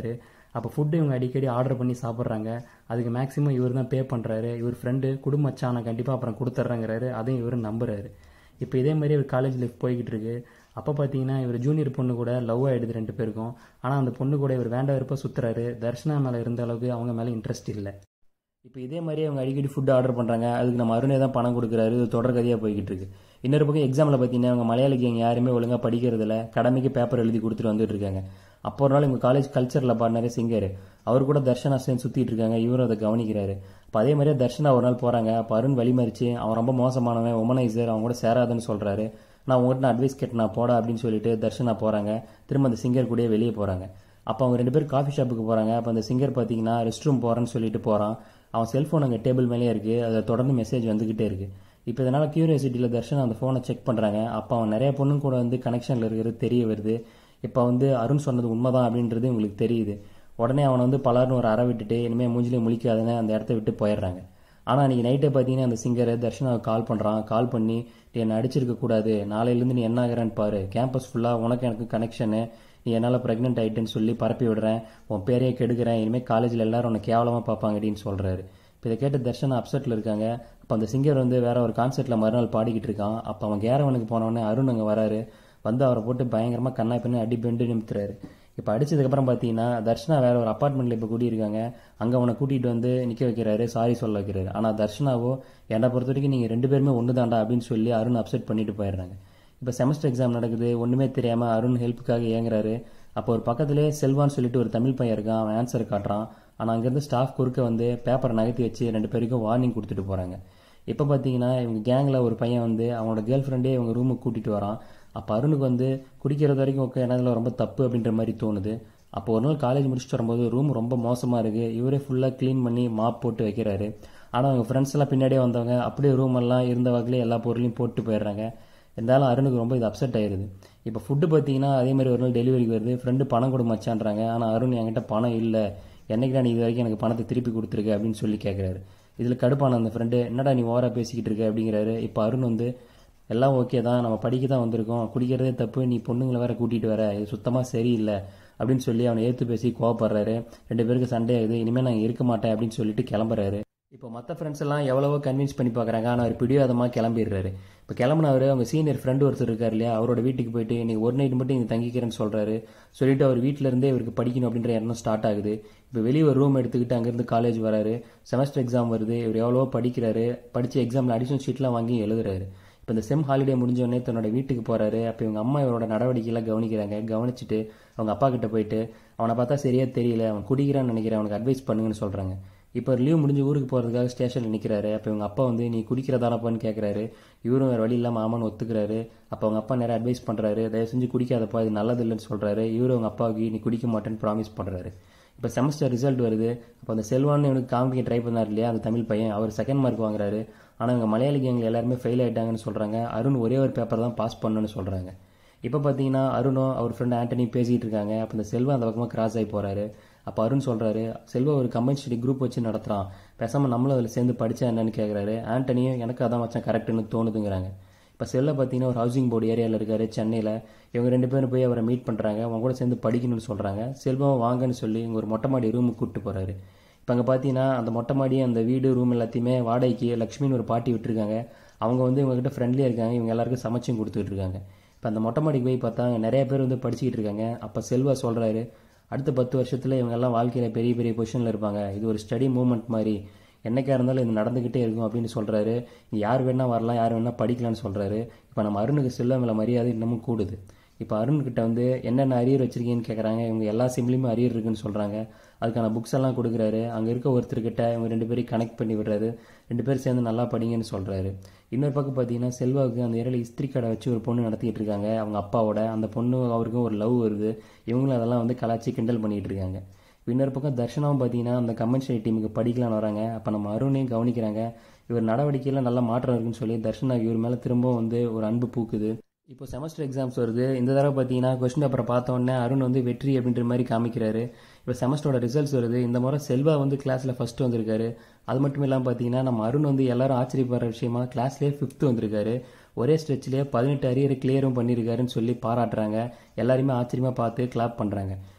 அப்போ ஃபுட்டு இவங்க அடிக்கடி ஆர்டர் பண்ணி சாப்பிட்றாங்க. அதுக்கு மேக்ஸிமம் இவர் தான் பே பண்ணுறாரு. இவர் ஃப்ரெண்டு குடும்ப மச்சான் நான் கண்டிப்பாக அப்புறம் கொடுத்துட்றேங்கிறாரு. அதையும் இவர் நம்புறாரு. இப்போ இதே மாதிரி இவர் காலேஜ் லைஃப் போய்கிட்டு இருக்கு. அப்போ பார்த்தீங்கன்னா இவர் ஜூனியர் பொண்ணு கூட லவ் ஆகிடுது ரெண்டு பேருக்கும். ஆனால் அந்த பொண்ணு கூட இவர் வேண்ட விருப்ப சுற்றுறாரு. தர்ஷனா மேலே இருந்த அளவுக்கு அவங்க மேலே இன்ட்ரெஸ்ட் இல்லை. இப்போ இதே மாதிரி அவங்க அடிக்கடி ஃபுட்டு ஆர்டர் பண்ணுறாங்க. அதுக்கு நம்ம அருணே தான் பணம் கொடுக்குறாரு. இது தொடர்கதையாக போய்கிட்டு இருக்கு. இன்னொரு பக்கம் எக்ஸாமில் பார்த்தீங்கன்னா அவங்க மலையாளிக்கு எங்கள் யாருமே ஒழுங்காக படிக்கிறதில்ல. கடமைக்கு பேப்பர் எழுதி கொடுத்துட்டு வந்துட்டு இருக்காங்க. அப்போ ஒரு நாள் இவங்க காலேஜ் கல்ச்சரில் பாடினாரு சிங்கர். அவர் கூட தர்ஷனா சேர்ந்து சுற்றிட்டு இருக்காங்க. இவரும் அதை கவனிக்கிறாரு. இப்போ அதே மாதிரியே தர்ஷனா ஒரு நாள் போகிறாங்க. அப்போ அருண் வழிமறிச்சு அவன் ரொம்ப மோசமானவன், உமனைசர், அவங்க கூட சேராதுன்னு சொல்கிறாரு. நான் உங்கள்கிட்ட நான் அட்வைஸ் கேட்டு நான் போடா அப்படின்னு சொல்லிட்டு தர்ஷனா போகிறாங்க. திரும்ப அந்த சிங்கர் கூடயே வெளியே போகிறாங்க. அப்போ அவங்க ரெண்டு பேரும் காஃபி ஷாப்புக்கு போகிறாங்க. அப்போ அந்த சிங்கர் பார்த்தீங்கன்னா ரெஸ்ட் ரூம் போகிறேன்னு சொல்லிட்டு போகிறான். அவன் செல்ஃபோன் அங்கே டேபிள் மேலேயே இருக்குது. அதை தொடர்ந்து மெசேஜ் வந்துக்கிட்டே இருக்குது. இப்போ இதனால் கியூரியாசிட்டியில் தர்ஷன் அந்த ஃபோனை செக் பண்ணுறாங்க. அப்போ அவன் நிறைய பொண்ணு கூட வந்து கனெக்ஷனில் இருக்கிறது தெரிய வருது. இப்போ வந்து அருண் சொன்னது உண்மைதான் அப்படின்றது உங்களுக்கு தெரியுது. உடனே அவனை வந்து பலர்னு ஒரு அறை விட்டுட்டு இனிமேல் மூஞ்சிலே முழிக்காதுன்னு அந்த இடத்த விட்டு போயிடுறாங்க. ஆனால் அன்றைக்கி நைட்டே பார்த்தீங்கன்னா அந்த சிங்கரை தர்ஷனாவை கால் பண்ணுறான். கால் பண்ணி நீ என்னை அடிச்சிருக்கக்கூடாது, நாளையிலேருந்து நீ என்ன ஆகிறான்னு பாரு, கேம்பஸ் ஃபுல்லாக உனக்கு எனக்கு கனெக்ஷனு, நீ என்னால் ப்ரெக்னென்ட் ஆகிட்டேன்னு சொல்லி பரப்பி விடுறேன், உன் பேரையே கெடுக்கிறேன், இனிமேல் காலேஜில் எல்லாரும் உன்னை கேவலமாக பார்ப்பாங்க அப்படின்னு சொல்கிறாரு. இப்போ இதை கேட்டு தர்ஷனா அப்செட்டில் இருக்காங்க. அப்போ அந்த சிங்கர் வந்து வேற ஒரு கான்செர்ட்டில் மறுநாள் பாடிக்கிட்டு இருக்கான். அப்போ அவன் கேரவனுக்கு போனவொடனே அருண் அங்கே வராரு. வந்து அவரை போட்டு பயங்கரமாக கண்ணா பண்ணி அடி பெண்டு நிமித்துறாரு. இப்போ அடிச்சதுக்கப்புறம் பார்த்தீங்கன்னா தர்ஷனா வேற ஒரு அப்பார்ட்மெண்ட்டில் இப்போ கூட்டியிருக்காங்க. அங்கே அவனை கூட்டிகிட்டு வந்து நிற்க வைக்கிறாரு, சாரி சொல்ல வைக்கிறாரு. ஆனால் தர்ஷனாவோ என்னை பொறுத்த வரைக்கும் நீங்கள் ரெண்டு பேருமே ஒன்று தாண்டா அப்படின்னு சொல்லி அருண் அப்செட் பண்ணிட்டு போயிடுறாங்க. இப்போ செமஸ்டர் எக்ஸாம் நடக்குது. ஒன்றுமே தெரியாமல் அருண் ஹெல்ப்புக்காக ஏங்குறாரு. அப்போ ஒரு பக்கத்துலேயே செல்வான்னு சொல்லிட்டு ஒரு தமிழ் பையன் இருக்கான். அவன் ஆன்சர் காட்டுறான். ஆனால் அங்கேருந்து ஸ்டாஃப் குறுக்க வந்து பேப்பரை நகர்த்தி வச்சு ரெண்டு பேருக்கும் வார்னிங் கொடுத்துட்டு போகிறாங்க. இப்போ பார்த்தீங்கன்னா இவங்க கேங்கில் ஒரு பையன் வந்து அவனோட கேர்ள் ஃப்ரெண்டே இவங்க ரூமுக்கு கூட்டிகிட்டு வரான். அப்போ அருணுக்கு வந்து குடிக்கிறது வரைக்கும் ஓகே, என்னதில் ரொம்ப தப்பு அப்படின்ற மாதிரி தோணுது. அப்போ ஒரு நாள் காலேஜ் முடிச்சுட்டு வரும்போது ரூம் ரொம்ப மோசமாக இருக்குது. இவரே ஃபுல்லாக க்ளீன் பண்ணி மாப் போட்டு வைக்கிறாரு. ஆனால் அவங்க ஃப்ரெண்ட்ஸ் எல்லாம் பின்னாடியே வந்தவங்க அப்படியே ரூம் எல்லாம் இருந்த வகையிலே எல்லா பொருளையும் போட்டு போயிடுறாங்க. இருந்தாலும் அருணுக்கு ரொம்ப இது அப்செட் ஆயிடுது. இப்போ ஃபுட்டு பார்த்தீங்கன்னா அதே மாதிரி ஒரு நாள் டெலிவரிக்கு வருது. ஃப்ரெண்டு பணம் கொடு மச்சான்றாங்க. ஆனால் அருண் என்கிட்ட பணம் இல்லை, என்னைக்கு நீ இது வரைக்கும் எனக்கு பணத்தை திருப்பி கொடுத்துருக்க அப்படின்னு சொல்லி கேட்குறாரு. இதில் கடுப்பான அந்த ஃப்ரெண்டு என்னடா நீ ஓவராக பேசிக்கிட்டு இருக்க அப்படிங்கிறாரு. இப்போ அருண் வந்து எல்லாம் ஓகே தான், நம்ம படிக்க தான் வந்திருக்கோம், குடிக்கிறதே தப்பு, நீ பொண்ணுங்களை வேற கூட்டிகிட்டு வர, இது சுத்தமாக சரியில்லை அப்படின்னு சொல்லி அவனை ஏற்று பேசி கோவப்படுறாரு. ரெண்டு பேருக்கு சண்டே ஆகுது. இனிமேல் நான் இருக்க மாட்டேன் அப்படின்னு சொல்லிட்டு கிளம்புறாரு. இப்போ மற்ற ஃப்ரெண்ட்ஸ் எல்லாம் எவ்வளவோ கன்வின்ஸ் பண்ணி பார்க்குறாங்க. ஆனால் அவர் பிடிவாதமாக கிளம்பிடுறாரு. இப்போ கிளம்புனவர் அவங்க சீனியர் ஃப்ரெண்டு ஒருத்தர் இருக்கார் இல்லையா, அவரோட வீட்டுக்கு போயிட்டு நீங்கள் ஒரு நைட் மட்டும் இங்கே தங்கிக்கிறேன்னு சொல்கிறாரு. சொல்லிட்டு அவர் வீட்டிலேருந்தே இவருக்கு படிக்கணும் அப்படின்ற எண்ணம் ஸ்டார்ட் ஆகுது. இப்போ வெளியே ஒரு ரூம் எடுத்துக்கிட்டு அங்கேருந்து காலேஜ் வராரு. செமஸ்டர் எக்ஸாம் வருது. இவர் எவ்வளவோ படிக்கிறாரு. படித்த எக்ஸாமில் அடிஷனல் ஷீட்லாம் வாங்கி எழுதுறாரு. இப்போ இந்த செம் ஹாலிடே முடிஞ்சோடனே தன்னோட வீட்டுக்கு போகிறாரு. அப்போ இவங்க அம்மா இவரோட நடவடிக்கையெல்லாம் கவனிக்கிறாங்க. கவனிச்சுட்டு அவங்க அப்பா கிட்ட போயிட்டு அவனை பார்த்தா சரியாக தெரியல, அவன் குடிக்கிறான்னு நினைக்கிறேன், அவனுக்கு அட்வைஸ் பண்ணுங்கன்னு சொல்கிறாங்க. இப்போ லீவ் முடிஞ்சு ஊருக்கு போகிறதுக்காக ஸ்டேஷனில் நிற்கிறாரு. அப்போ இவங்க அப்பா வந்து நீ குடிக்கிறதானப்பான்னு கேட்குறாரு. இவரும் வேறு வழி இல்லாமல் ஆமான்னு ஒத்துக்கிறாரு. அப்போ அவங்க அப்பா நிறைய அட்வைஸ் பண்ணுறாரு. தயவு செஞ்சு குடிக்காதப்பா, இது நல்லது இல்லைன்னு சொல்கிறாரு. இவரும் அவங்க அப்பாவுக்கு நீ குடிக்க மாட்டேன்னு ப்ராமிஸ் பண்ணுறாரு. இப்போ செமஸ்டர் ரிசல்ட் வருது. அப்போ அந்த செல்வான்னு இவனுக்கு காமிக்க ட்ரை பண்ணார் இல்லையா அந்த தமிழ் பையன், அவர் செகண்ட் மார்க் வாங்குறாரு. ஆனால் இவங்க மலையாளி கேங்கில் எல்லாருமே ஃபெயில் ஆகிட்டாங்கன்னு சொல்கிறாங்க. அருண் ஒரே ஒரு பேப்பர் தான் பாஸ் பண்ணணும்னு சொல்கிறாங்க. இப்போ பார்த்தீங்கன்னா அருணும் அவர் ஃப்ரெண்ட் ஆண்டனி பேசிகிட்டு இருக்காங்க. அப்போ இந்த செல்வா அந்த பக்கமாக கிராஸ் ஆகி போகிறாரு. அப்போ அருண் சொல்கிறாரு, செல்வா ஒரு கம்பைன் ஸ்டடி குரூப் வச்சு நடத்துகிறான், பேசாமல் நம்மளும் அதில் சேர்ந்து படித்தா என்னன்னு கேட்குறாரு. ஆண்டனியும் எனக்கு அதான் வச்சா கரெக்டுன்னு தோணுதுங்கிறாங்க. இப்போ செல்லை பார்த்தீங்கன்னா ஒரு ஹவுசிங் போர்டு ஏரியாவில் இருக்காரு சென்னையில். இவங்க ரெண்டு பேரும் போய் அவரை மீட் பண்ணுறாங்க. அவங்க கூட சேர்ந்து படிக்கணும்னு சொல்கிறாங்க. செல்வம் வாங்கன்னு சொல்லி இவங்க ஒரு மொட்டை மாடி ரூமுக்கு கூப்பிட்டு போகிறாரு. இப்போ அங்கே பார்த்தீங்கன்னா அந்த மொட்டை மாடி அந்த வீடு ரூம் எல்லாத்தையுமே வாடகைக்கு லக்ஷ்மின்னு ஒரு பாட்டி விட்டுருக்காங்க. அவங்க வந்து இவங்ககிட்ட ஃப்ரெண்ட்லியாக இருக்காங்க. இவங்க எல்லாருக்கும் சமைச்சும் கொடுத்துட்டு இருக்காங்க. இப்போ அந்த மொட்டை மாடிக்கு போய் பார்த்தா நிறைய பேர் வந்து படிச்சுக்கிட்டு இருக்காங்க. அப்போ செல்வா சொல்கிறாரு, அடுத்த பத்து வருஷத்தில் இவங்கெல்லாம் வாழ்க்கையில் பெரிய பெரிய பொசிஷனில் இருப்பாங்க, இது ஒரு ஸ்டடி மூவ்மெண்ட் மாதிரி, என்னைக்கா இருந்தாலும் இது நடந்துக்கிட்டே இருக்கும் அப்படின்னு சொல்கிறாரு. யார் வேணால் வரலாம், யார் வேணால் படிக்கலான்னு சொல்கிறாரு. இப்போ நம்ம அருணுக்கு செல்வா மேலே மரியாதை இன்னமும் கூடுது. இப்போ அருண்கிட்ட வந்து என்னென்ன அரியர் வச்சுருக்கீங்கன்னு கேட்குறாங்க. இவங்க எல்லா சிம்லையுமே அரியர் இருக்குன்னு சொல்கிறாங்க. அதுக்கான புக்ஸ் எல்லாம் கொடுக்குறாரு. அங்கே இருக்க ஒருத்தர்கிட்ட இவங்க ரெண்டு பேரும் கனெக்ட் பண்ணி விடுறாரு. ரெண்டு பேரும் சேர்ந்து நல்லா படிங்கன்னு சொல்கிறாரு. இன்னொரு பக்கம் பார்த்தீங்கன்னா செல்வாவுக்கு அந்த ஏரியாவில் இஸ்திரி கடை வச்சு ஒரு பொண்ணு நடத்திட்டு இருக்காங்க அவங்க அப்பாவோட. அந்த பொண்ணு அவருக்கும் ஒரு லவ் வருது. இவங்களும் அதெல்லாம் வந்து கலாச்சி கிண்டல் பண்ணிகிட்டு இருக்காங்க. இன்னொரு பக்கம் தர்ஷனாவும் பார்த்தீங்கன்னா அந்த கம்பன்சரி டீமுக்கு படிக்கலான்னு வராங்க. அப்போ நம்ம அருணையும் கவனிக்கிறாங்க. இவர் நடவடிக்கையில் நல்ல மாற்றம் இருக்குன்னு சொல்லி தர்ஷனா இவர் மேலே திரும்பவும் வந்து ஒரு அன்பு பூக்குது. இப்போ செமஸ்டர் எக்ஸாம்ஸ் வருது. இந்த தடவை பார்த்தீங்கன்னா கொஸ்டின் பேப்பரை பார்த்தோன்னே அருண் வந்து வெற்றி அப்படின்ற மாதிரி காமிக்கிறாரு. இப்போ செமஸ்டரோட ரிசல்ட்ஸ் வருது. இந்த முறை செல்வா வந்து கிளாஸில் ஃபஸ்ட்டு வந்திருக்காரு. அது மட்டும் இல்லாமல் பார்த்தீங்கன்னா நம்ம அருண் வந்து எல்லாரும் ஆச்சரியப்படுற விஷயமா கிளாஸ்லேயே ஃபிஃப்த்து வந்திருக்காரு. ஒரே ஸ்ட்ரெச்சிலே பதினெட்டு அரியரை கிளியரும் பண்ணியிருக்காருன்னு சொல்லி பாராட்டுறாங்க. எல்லாருமே ஆச்சரியமாக பார்த்து கிளாப் பண்ணுறாங்க.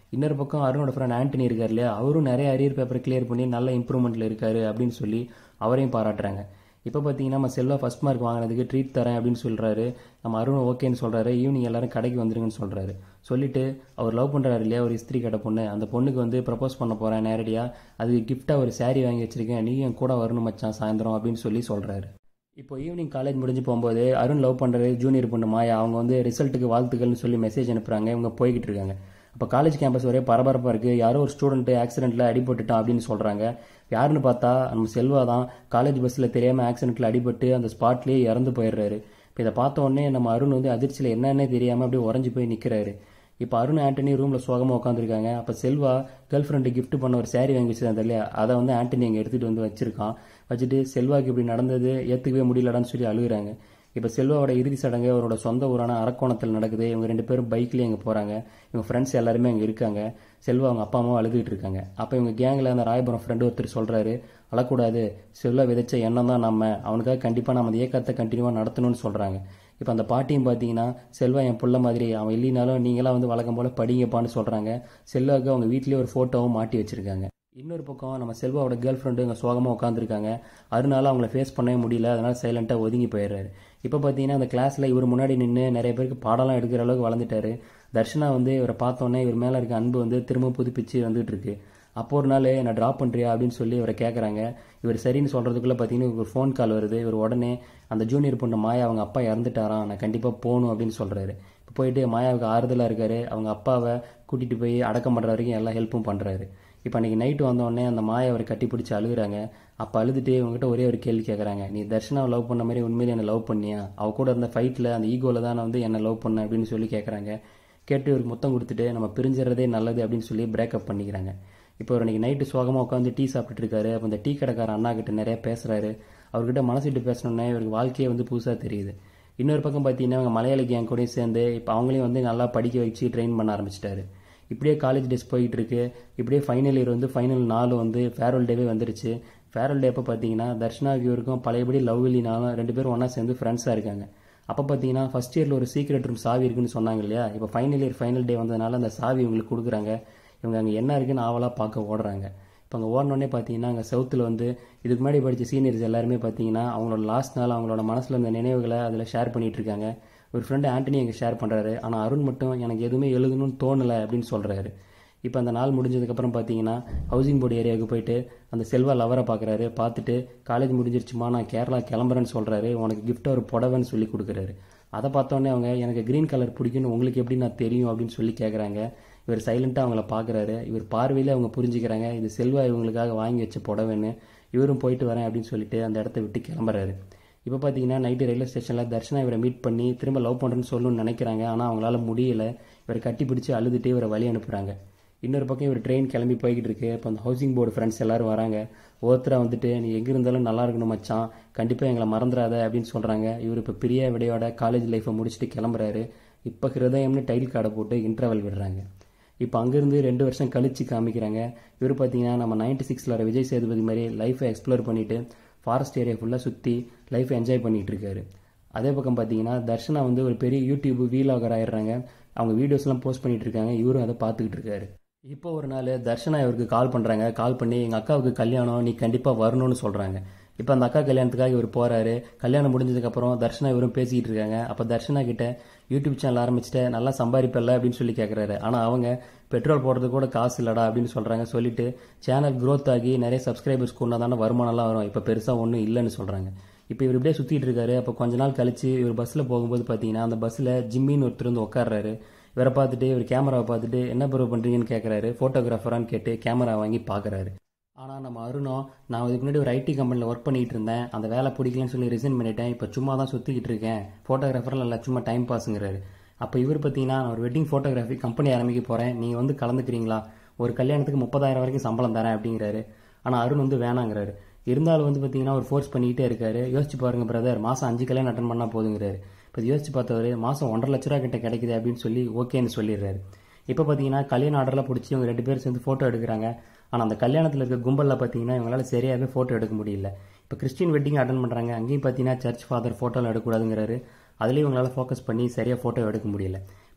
இன்னொரு பக்கம் அருணோட ஃப்ரெண்ட் ஆண்டனி இருக்கார் இல்லையா, அவரும் நிறைய அரியர் பேப்பர் கிளியர் பண்ணி நல்ல இம்ப்ரூவ்மெண்ட்டில் இருக்காரு அப்படின்னு சொல்லி அவரையும் பாராட்டுறாங்க. இப்போ பார்த்தீங்கன்னா நம்ம செல்வா ஃபஸ்ட் மார்க் வாங்கினதுக்கு ட்ரீட் தரேன் அப்படின்னு சொல்கிறாரு. நம்ம அருண் ஓகேன்னு சொல்கிறாரு. ஈவினிங் எல்லாரும் கடைக்கு வந்துருங்கன்னு சொல்கிறாரு. சொல்லிவிட்டு அவர் லவ் பண்ணுறாரு இல்லையா ஒரு இஸ்திரி கடை பொண்ணு, அந்த பொண்ணுக்கு வந்து ப்ரப்போஸ் பண்ண போகிறேன் நேரடியாக, அதுக்கு கிஃப்டாக ஒரு சாரீ வாங்கி வச்சிருக்கேன், நீ என் கூட வரணும் மச்சான் சாயந்தரம் அப்படின்னு சொல்லி சொல்கிறாரு. இப்போ ஈவினிங் காலேஜ் முடிஞ்சு போகும்போது அருண் லவ் பண்ணுறது ஜூனியர் பொண்ணு மாயா, அவங்க வந்து ரிசல்ட்டுக்கு வாழ்த்துக்கள்னு சொல்லி மெசேஜ் அனுப்புகிறாங்க. இவங்க போய்கிட்டு இருக்காங்க. அப்போ காலேஜ் கேம்பஸ் ஒரே பரபரப்பாக இருக்குது. யாரோ ஒரு ஸ்டூடெண்ட்டு ஆக்சிடென்ட்டில் அடிபட்டுட்டான் அப்படின்னு சொல்கிறாங்க. யாருன்னு பார்த்தா நம்ம செல்வா தான். காலேஜ் பஸ்ஸில் தெரியாமல் ஆக்சிடென்ட்டில் அடிபட்டு அந்த ஸ்பாட்லேயே இறந்து போயிடுறாரு. இப்போ இதை பார்த்த உடனே நம்ம அருண் வந்து அதிர்ச்சியில் என்னன்னே தெரியாமல் அப்படியே உறைஞ்சி போய் நிற்கிறாரு. இப்போ அருண் ஆண்டனி ரூமில் சோகமாக உட்காந்துருக்காங்க. அப்போ செல்வா கேர்ள் ஃப்ரெண்டு கிஃப்ட் பண்ண ஒரு சாரீ வாங்கி வச்சுருந்தா இல்லையா, அதை வந்து ஆண்டனி அங்கே எடுத்துகிட்டு வந்து வச்சிருக்கான். வச்சுட்டு செல்வாக்கு இப்படி நடந்தது ஏற்றுக்கவே முடியலடான்னு சொல்லி அழுகுறாங்க. இப்போ செல்வாவோட இறுதி சடங்கு அவரோட சொந்த ஊரான அரக்கோணத்தில் நடக்குது. இவங்க ரெண்டு பேரும் பைக்லேயே அங்கே போகிறாங்க. இவங்க ஃப்ரெண்ட்ஸ் எல்லாருமே அங்கே இருக்காங்க. செல்வா அவங்க அப்பா அம்மாவும் அழுதுகிட்டு இருக்காங்க. அப்போ இவங்க கேங்கில் அந்த ராயபுரம் ஃப்ரெண்டு ஒருத்தர் சொல்கிறாரு, அழக்கூடாது, செல்வா விதைச்ச எண்ணம் தான் நம்ம, அவனுக்காக கண்டிப்பாக நம்ம அந்த இயக்கத்தை கண்டினியூவாக நடத்தணும்னு சொல்கிறாங்க. இப்போ அந்த பாட்டியும் பார்த்தீங்கன்னா செல்வா என் புள்ள மாதிரி, அவன் இல்லைனாலும் நீங்களாம் வந்து வழக்கம் போல் படிங்கப்பான்னு சொல்கிறாங்க. செல்வாவுக்கு அவங்க வீட்லேயே ஒரு ஃபோட்டோவும் மாட்டி வச்சுருக்காங்க. இன்னொரு பக்கம் நம்ம செல்வாவோட கேர்ள் ஃப்ரெண்டு இங்கே சோகமாக உட்காந்துருக்காங்க. அதனால அவங்கள ஃபேஸ் பண்ணவே முடியல, அதனால் சைலண்ட்டாக ஒதுங்கி போயிடுறாரு. இப்போ பார்த்தீங்கன்னா அந்த கிளாஸில் இவர் முன்னாடி நின்று நிறைய பேருக்கு பாடலாம் எடுக்கிற அளவுக்கு வளர்ந்துட்டாரு. தர்ஷனா வந்து இவரை பார்த்தோன்னே இவர் மேலே இருக்க அன்பு வந்து திரும்ப புதுப்பிச்சு வந்துட்டு இருக்கு. அப்போ ஒரு நாள் என்ன ட்ராப் பண்ணுறியா அப்படின்னு சொல்லி இவரை கேட்குறாங்க. இவர் சரின்னு சொல்கிறதுக்குள்ளே பார்த்தீங்கன்னா ஒரு ஃபோன் கால் வருது. இவர் உடனே அந்த ஜூனியர் பொண்ணு மாயா அவங்க அப்பா இறந்துட்டாராம், நான் கண்டிப்பாக போகணும் அப்படின்னு சொல்கிறாரு. இப்போ போயிட்டு மாயாவுக்கு ஆறுதலாக இருக்காரு. அவங்க அப்பாவை கூட்டிகிட்டு போய் அடக்கம் பண்ணுற வரைக்கும் எல்லா ஹெல்ப்பும் பண்ணுறாரு. இப்போ அன்றைக்கி நைட்டு வந்தோடனே அந்த மாயை அவரை கட்டி பிடிச்சி அழுகுறாங்க. அப்போ அழுதுட்டு இவங்ககிட்ட ஒரே ஒரு கேள்வி கேட்குறாங்க, நீ தர்ஷனாவை லவ் பண்ண மாதிரி உண்மையிலே என்னை லவ் பண்ணியா, அவ கூட இருந்த ஃபைட்டில் அந்த ஈகோவில் தான் வந்து என்னை லவ் பண்ண அப்படின்னு சொல்லி கேட்குறாங்க. கேட்டு இவருக்கு மொத்தம் கொடுத்துட்டு நம்ம பிரிஞ்சிடறதே நல்லது அப்படின்னு சொல்லி பிரேக்கப் பண்ணிக்கிறாங்க. இப்போ ஒரு அன்றைக்கி நைட்டு சோகமாக உட்காந்து டீ சாப்பிட்டுட்டு இருக்காரு. அப்போ இந்த டீ கடைக்கார அண்ணா கிட்ட நிறைய பேசுகிறாரு. அவர்கிட்ட மனசிட்டு பேசணுன்னே இவருக்கு வாழ்க்கையே வந்து புதுசாக தெரியுது. இன்னொரு பக்கம் பார்த்தீங்கன்னா அவங்க மலையாளி கேங் கூட சேர்ந்து இப்போ அவங்களையும் வந்து நல்லா படிக்க வச்சு ட்ரெயின் பண்ண ஆரம்பிச்சிட்டாரு. இப்படியே காலேஜ் டேஸ் போயிட்டு இருக்கு. இப்படியே ஃபைனல் இயர் வந்து ஃபைனல் நாலு வந்து ஃபேர்வெல் டேவே வந்துருச்சு. ஃபேர்வெல் டே அப்போ பார்த்தீங்கன்னா தர்ஷனா வியூருக்கும் பழையபடி லவ் இல்லைனாலும் ரெண்டு பேரும் ஒன்றா சேர்ந்து ஃப்ரெண்ட்ஸாக இருக்காங்க. அப்போ பார்த்தீங்கன்னா ஃபஸ்ட் இயரில் ஒரு சீக்ரெட் ரூம் சாவி இருக்குன்னு சொன்னாங்க இல்லையா, இப்போ ஃபைனல் இயர் ஃபைனல் டே வந்ததுனால அந்த சாவி இவங்களுக்கு கொடுக்குறாங்க. இவங்க அங்கே என்ன இருக்குன்னு ஆவலாக பார்க்க ஓடுறாங்க. இப்போ அங்கே ஓடனோடனே பார்த்தீங்கன்னா அங்கே சவுத்தில் வந்து இதுக்கு முன்னாடி படித்த சீனியர்ஸ் எல்லாருமே பார்த்தீங்கன்னா அவங்களோட லாஸ்ட் நாள் அவங்களோட மனசில் இருந்த நினைவுகளை அதில் ஷேர் பண்ணிகிட்டு இருக்காங்க. ஒரு ஃப்ரெண்டு ஆண்டனி எங்கே ஷேர் பண்ணுறாரு. ஆனால் அருண் மட்டும் எனக்கு எதுவுமே எழுதணும்னு தோணலை அப்படின்னு சொல்கிறாரு. இப்போ அந்த நாள் முடிஞ்சதுக்கப்புறம் பார்த்தீங்கன்னா ஹவுசிங் போர்டு ஏரியாவுக்கு போயிட்டு அந்த செல்வா லவரை பார்க்குறாரு. பார்த்துட்டு காலேஜ் முடிஞ்சிருச்சுமா நான் கேரளா கிளம்புறேன்னு சொல்கிறாரு. உனக்கு கிஃப்ட் ஒரு புடவைன்னு சொல்லி கொடுக்குறாரு. அதை பார்த்தோன்னே அவங்க எனக்கு க்ரீன் கலர் பிடிக்குன்னு உங்களுக்கு எப்படி நான் தெரியும் அப்படின்னு சொல்லி கேட்குறாங்க. இவர் சைலண்ட்டாக அவங்கள பார்க்குறாரு. இவர் பார்வையில் அவங்க புரிஞ்சுக்கிறாங்க இது செல்வா இவங்களுக்காக வாங்கி வச்ச புடவைன்னு. இவரும் போயிட்டு வரேன் அப்படின்னு சொல்லிட்டு அந்த இடத்த விட்டு கிளம்புறாரு. இப்போ பார்த்தீங்கன்னா நைட்டு ரயில்வே ஸ்டேஷனில் தர்ஷனா இவரை மீட் பண்ணி திரும்ப லவ் பண்ணுறேன்னு சொல்லணும்னு நினைக்கிறாங்க. ஆனால் அவங்களால முடியல. இவரை கட்டி பிடிச்சி அழுதுட்டு இவரை வழி அனுப்புகிறாங்க. இன்னொரு பக்கம் இவர் ட்ரெயின் கிளம்பி போய்கிட்டு இருக்கு. இப்போ அந்த ஹவுசிங் போர்டு ஃப்ரெண்ட்ஸ் எல்லோரும் வராங்க. ஒருத்தராக வந்துட்டு நீ எங்கே இருந்தாலும் நல்லா இருக்கணும் மச்சான், கண்டிப்பாக எங்களை மறந்துடாத அப்படின்னு சொல்கிறாங்க. இவர் இப்போ பிரியா விடையோட காலேஜ் லைஃப்பை முடிச்சுட்டு கிளம்புறாரு. இப்போ ஹிருதயம்னு டைட்டில் கார்டை போட்டு இன்டர்வல் விடுறாங்க. இப்போ அங்கேருந்து ரெண்டு வருஷம் கழித்து காமிக்கிறாங்க. இவர் பார்த்தீங்கன்னா நம்ம நைன்டி சிக்ஸில் வர விஜய் சேதுபதி மாதிரி லைஃப்பை எக்ஸ்ப்ளோர் பண்ணிவிட்டு ஃபாரஸ்ட் ஏரியா ஃபுல்லாக சுற்றி லைஃப்பை என்ஜாய் பண்ணிகிட்டு இருக்காரு. அதே பக்கம் பார்த்தீங்கன்னா தர்ஷனா வந்து ஒரு பெரிய யூடியூப் வீலாகர் ஆயிடுறாங்க. அவங்க வீடியோஸ்லாம் போஸ்ட் பண்ணிகிட்டு இருக்காங்க. இவரும் அதை பார்த்துக்கிட்டு இருக்காரு. இப்போ ஒரு நாள் தர்ஷனா இவருக்கு கால் பண்ணுறாங்க. கால் பண்ணி எங்கள் அக்காவுக்கு கல்யாணம், நீ கண்டிப்பாக வரணும்னு சொல்கிறாங்க. இப்போ அந்த அக்கா கல்யாணத்துக்காக இவர் போகிறாரு. கல்யாணம் முடிஞ்சதுக்கப்புறம் தர்ஷனா இவரும் பேசிக்கிட்டு இருக்காங்க. அப்போ தர்ஷனா கிட்ட யூடியூப் சேனல் ஆரம்பிச்சுட்டு நல்லா சம்பாதிப்பல்ல அப்படின்னு சொல்லி கேட்குறாரு. ஆனால் அவங்க பெட்ரோல் போடுறதுக்கு கூட காசு இல்லடா அப்படின்னு சொல்கிறாங்க. சொல்லிட்டு சேனல் க்ரோத் ஆகி நிறைய சப்ஸ்கிரைபர்ஸ் கொண்டா தானே வருமானம்லாம் வரும், இப்போ பெருசாக ஒன்றும் இல்லைன்னு சொல்கிறாங்க. இப்போ இவர் இப்படியே சுற்றிட்டு இருக்காரு. அப்போ கொஞ்ச நாள் கழிச்சு இவர் பஸ்ஸில் போகும்போது பார்த்தீங்கன்னா அந்த பஸ்ஸில் ஜிம்மின்னு ஒருத்தர் வந்து உட்காடுறாரு. இவரை பார்த்துட்டு இவர் கேமராவை பார்த்துட்டு என்ன ப்ரோ பண்ணுறீங்கன்னு கேட்குறாரு. ஃபோட்டோகிராஃபரான்னு கேட்டு கேமரா வாங்கி பார்க்குறாரு. ஆனால் நம்ம அருணும் நான் இதுக்கு முன்னாடி ஒரு ஐடி கம்பெனியில் ஒர்க் பண்ணிகிட்டு இருந்தேன், அந்த வேலை பிடிக்கலன்னு சொல்லி ரிசைன் பண்ணிட்டேன், இப்போ சும்மா தான் சுற்றிக்கிட்டு இருக்கேன், ஃபோட்டோகிராஃபரில் இல்லை சும்மா டைம் பாஸுங்கிறாரு. அப்போ இவர் பார்த்தீங்கன்னா நான் ஒரு வெட்டிங் ஃபோட்டோகிராஃபி கம்பெனி ஆரம்பிக்க போகிறேன், நீங்கள் வந்து கலந்துக்கிறீங்களா, ஒரு கல்யாணத்துக்கு முப்பதாயிரம் வரைக்கும் சம்பளம் தரேன் அப்படிங்கிறாரு. ஆனால் அருண் வந்து வேணாங்கிறாரு. இருந்தாலும் வந்து பார்த்தீங்கன்னா ஒரு ஃபோர்ஸ் பண்ணிக்கிட்டே இருக்காரு. யோசிச்சு பாருங்க பிரதர், மாதம் அஞ்சு கல்யாணம் அட்டன் பண்ணால் போதுங்கிறாரு. இப்போ யோசிச்சு பார்த்தவர் மாதம் ஒன்றரை லட்ச ரூபா கிட்ட கிடைக்குது அப்படின்னு சொல்லி ஓகேன்னு சொல்லிடுறாரு. இப்போ பார்த்தீங்கன்னா கல்யாண ஆர்டரில் பிடிச்சி இவங்க ரெண்டு பேரும் சேர்ந்து ஃபோட்டோ எடுக்கிறாங்க. ஆனால் அந்த கல்யாணத்தில் இருக்க கும்பலில் பார்த்தீங்கன்னா இவங்களால சரியாகவே ஃபோட்டோ எடுக்க முடியல. இப்போ கிறிஸ்டின் வெட்டிங் அட்டன் பண்ணுறாங்க, அங்கேயும் பார்த்தீங்கன்னா சர்ச் ஃபாதர் ஃபோட்டோவில் எடுக்கக்கூடாதுங்கிறாரு. அதுலேயும் இவங்களால ஃபோக்கஸ் பண்ணி சரியாக ஃபோட்டோ எடுக்க முடியல.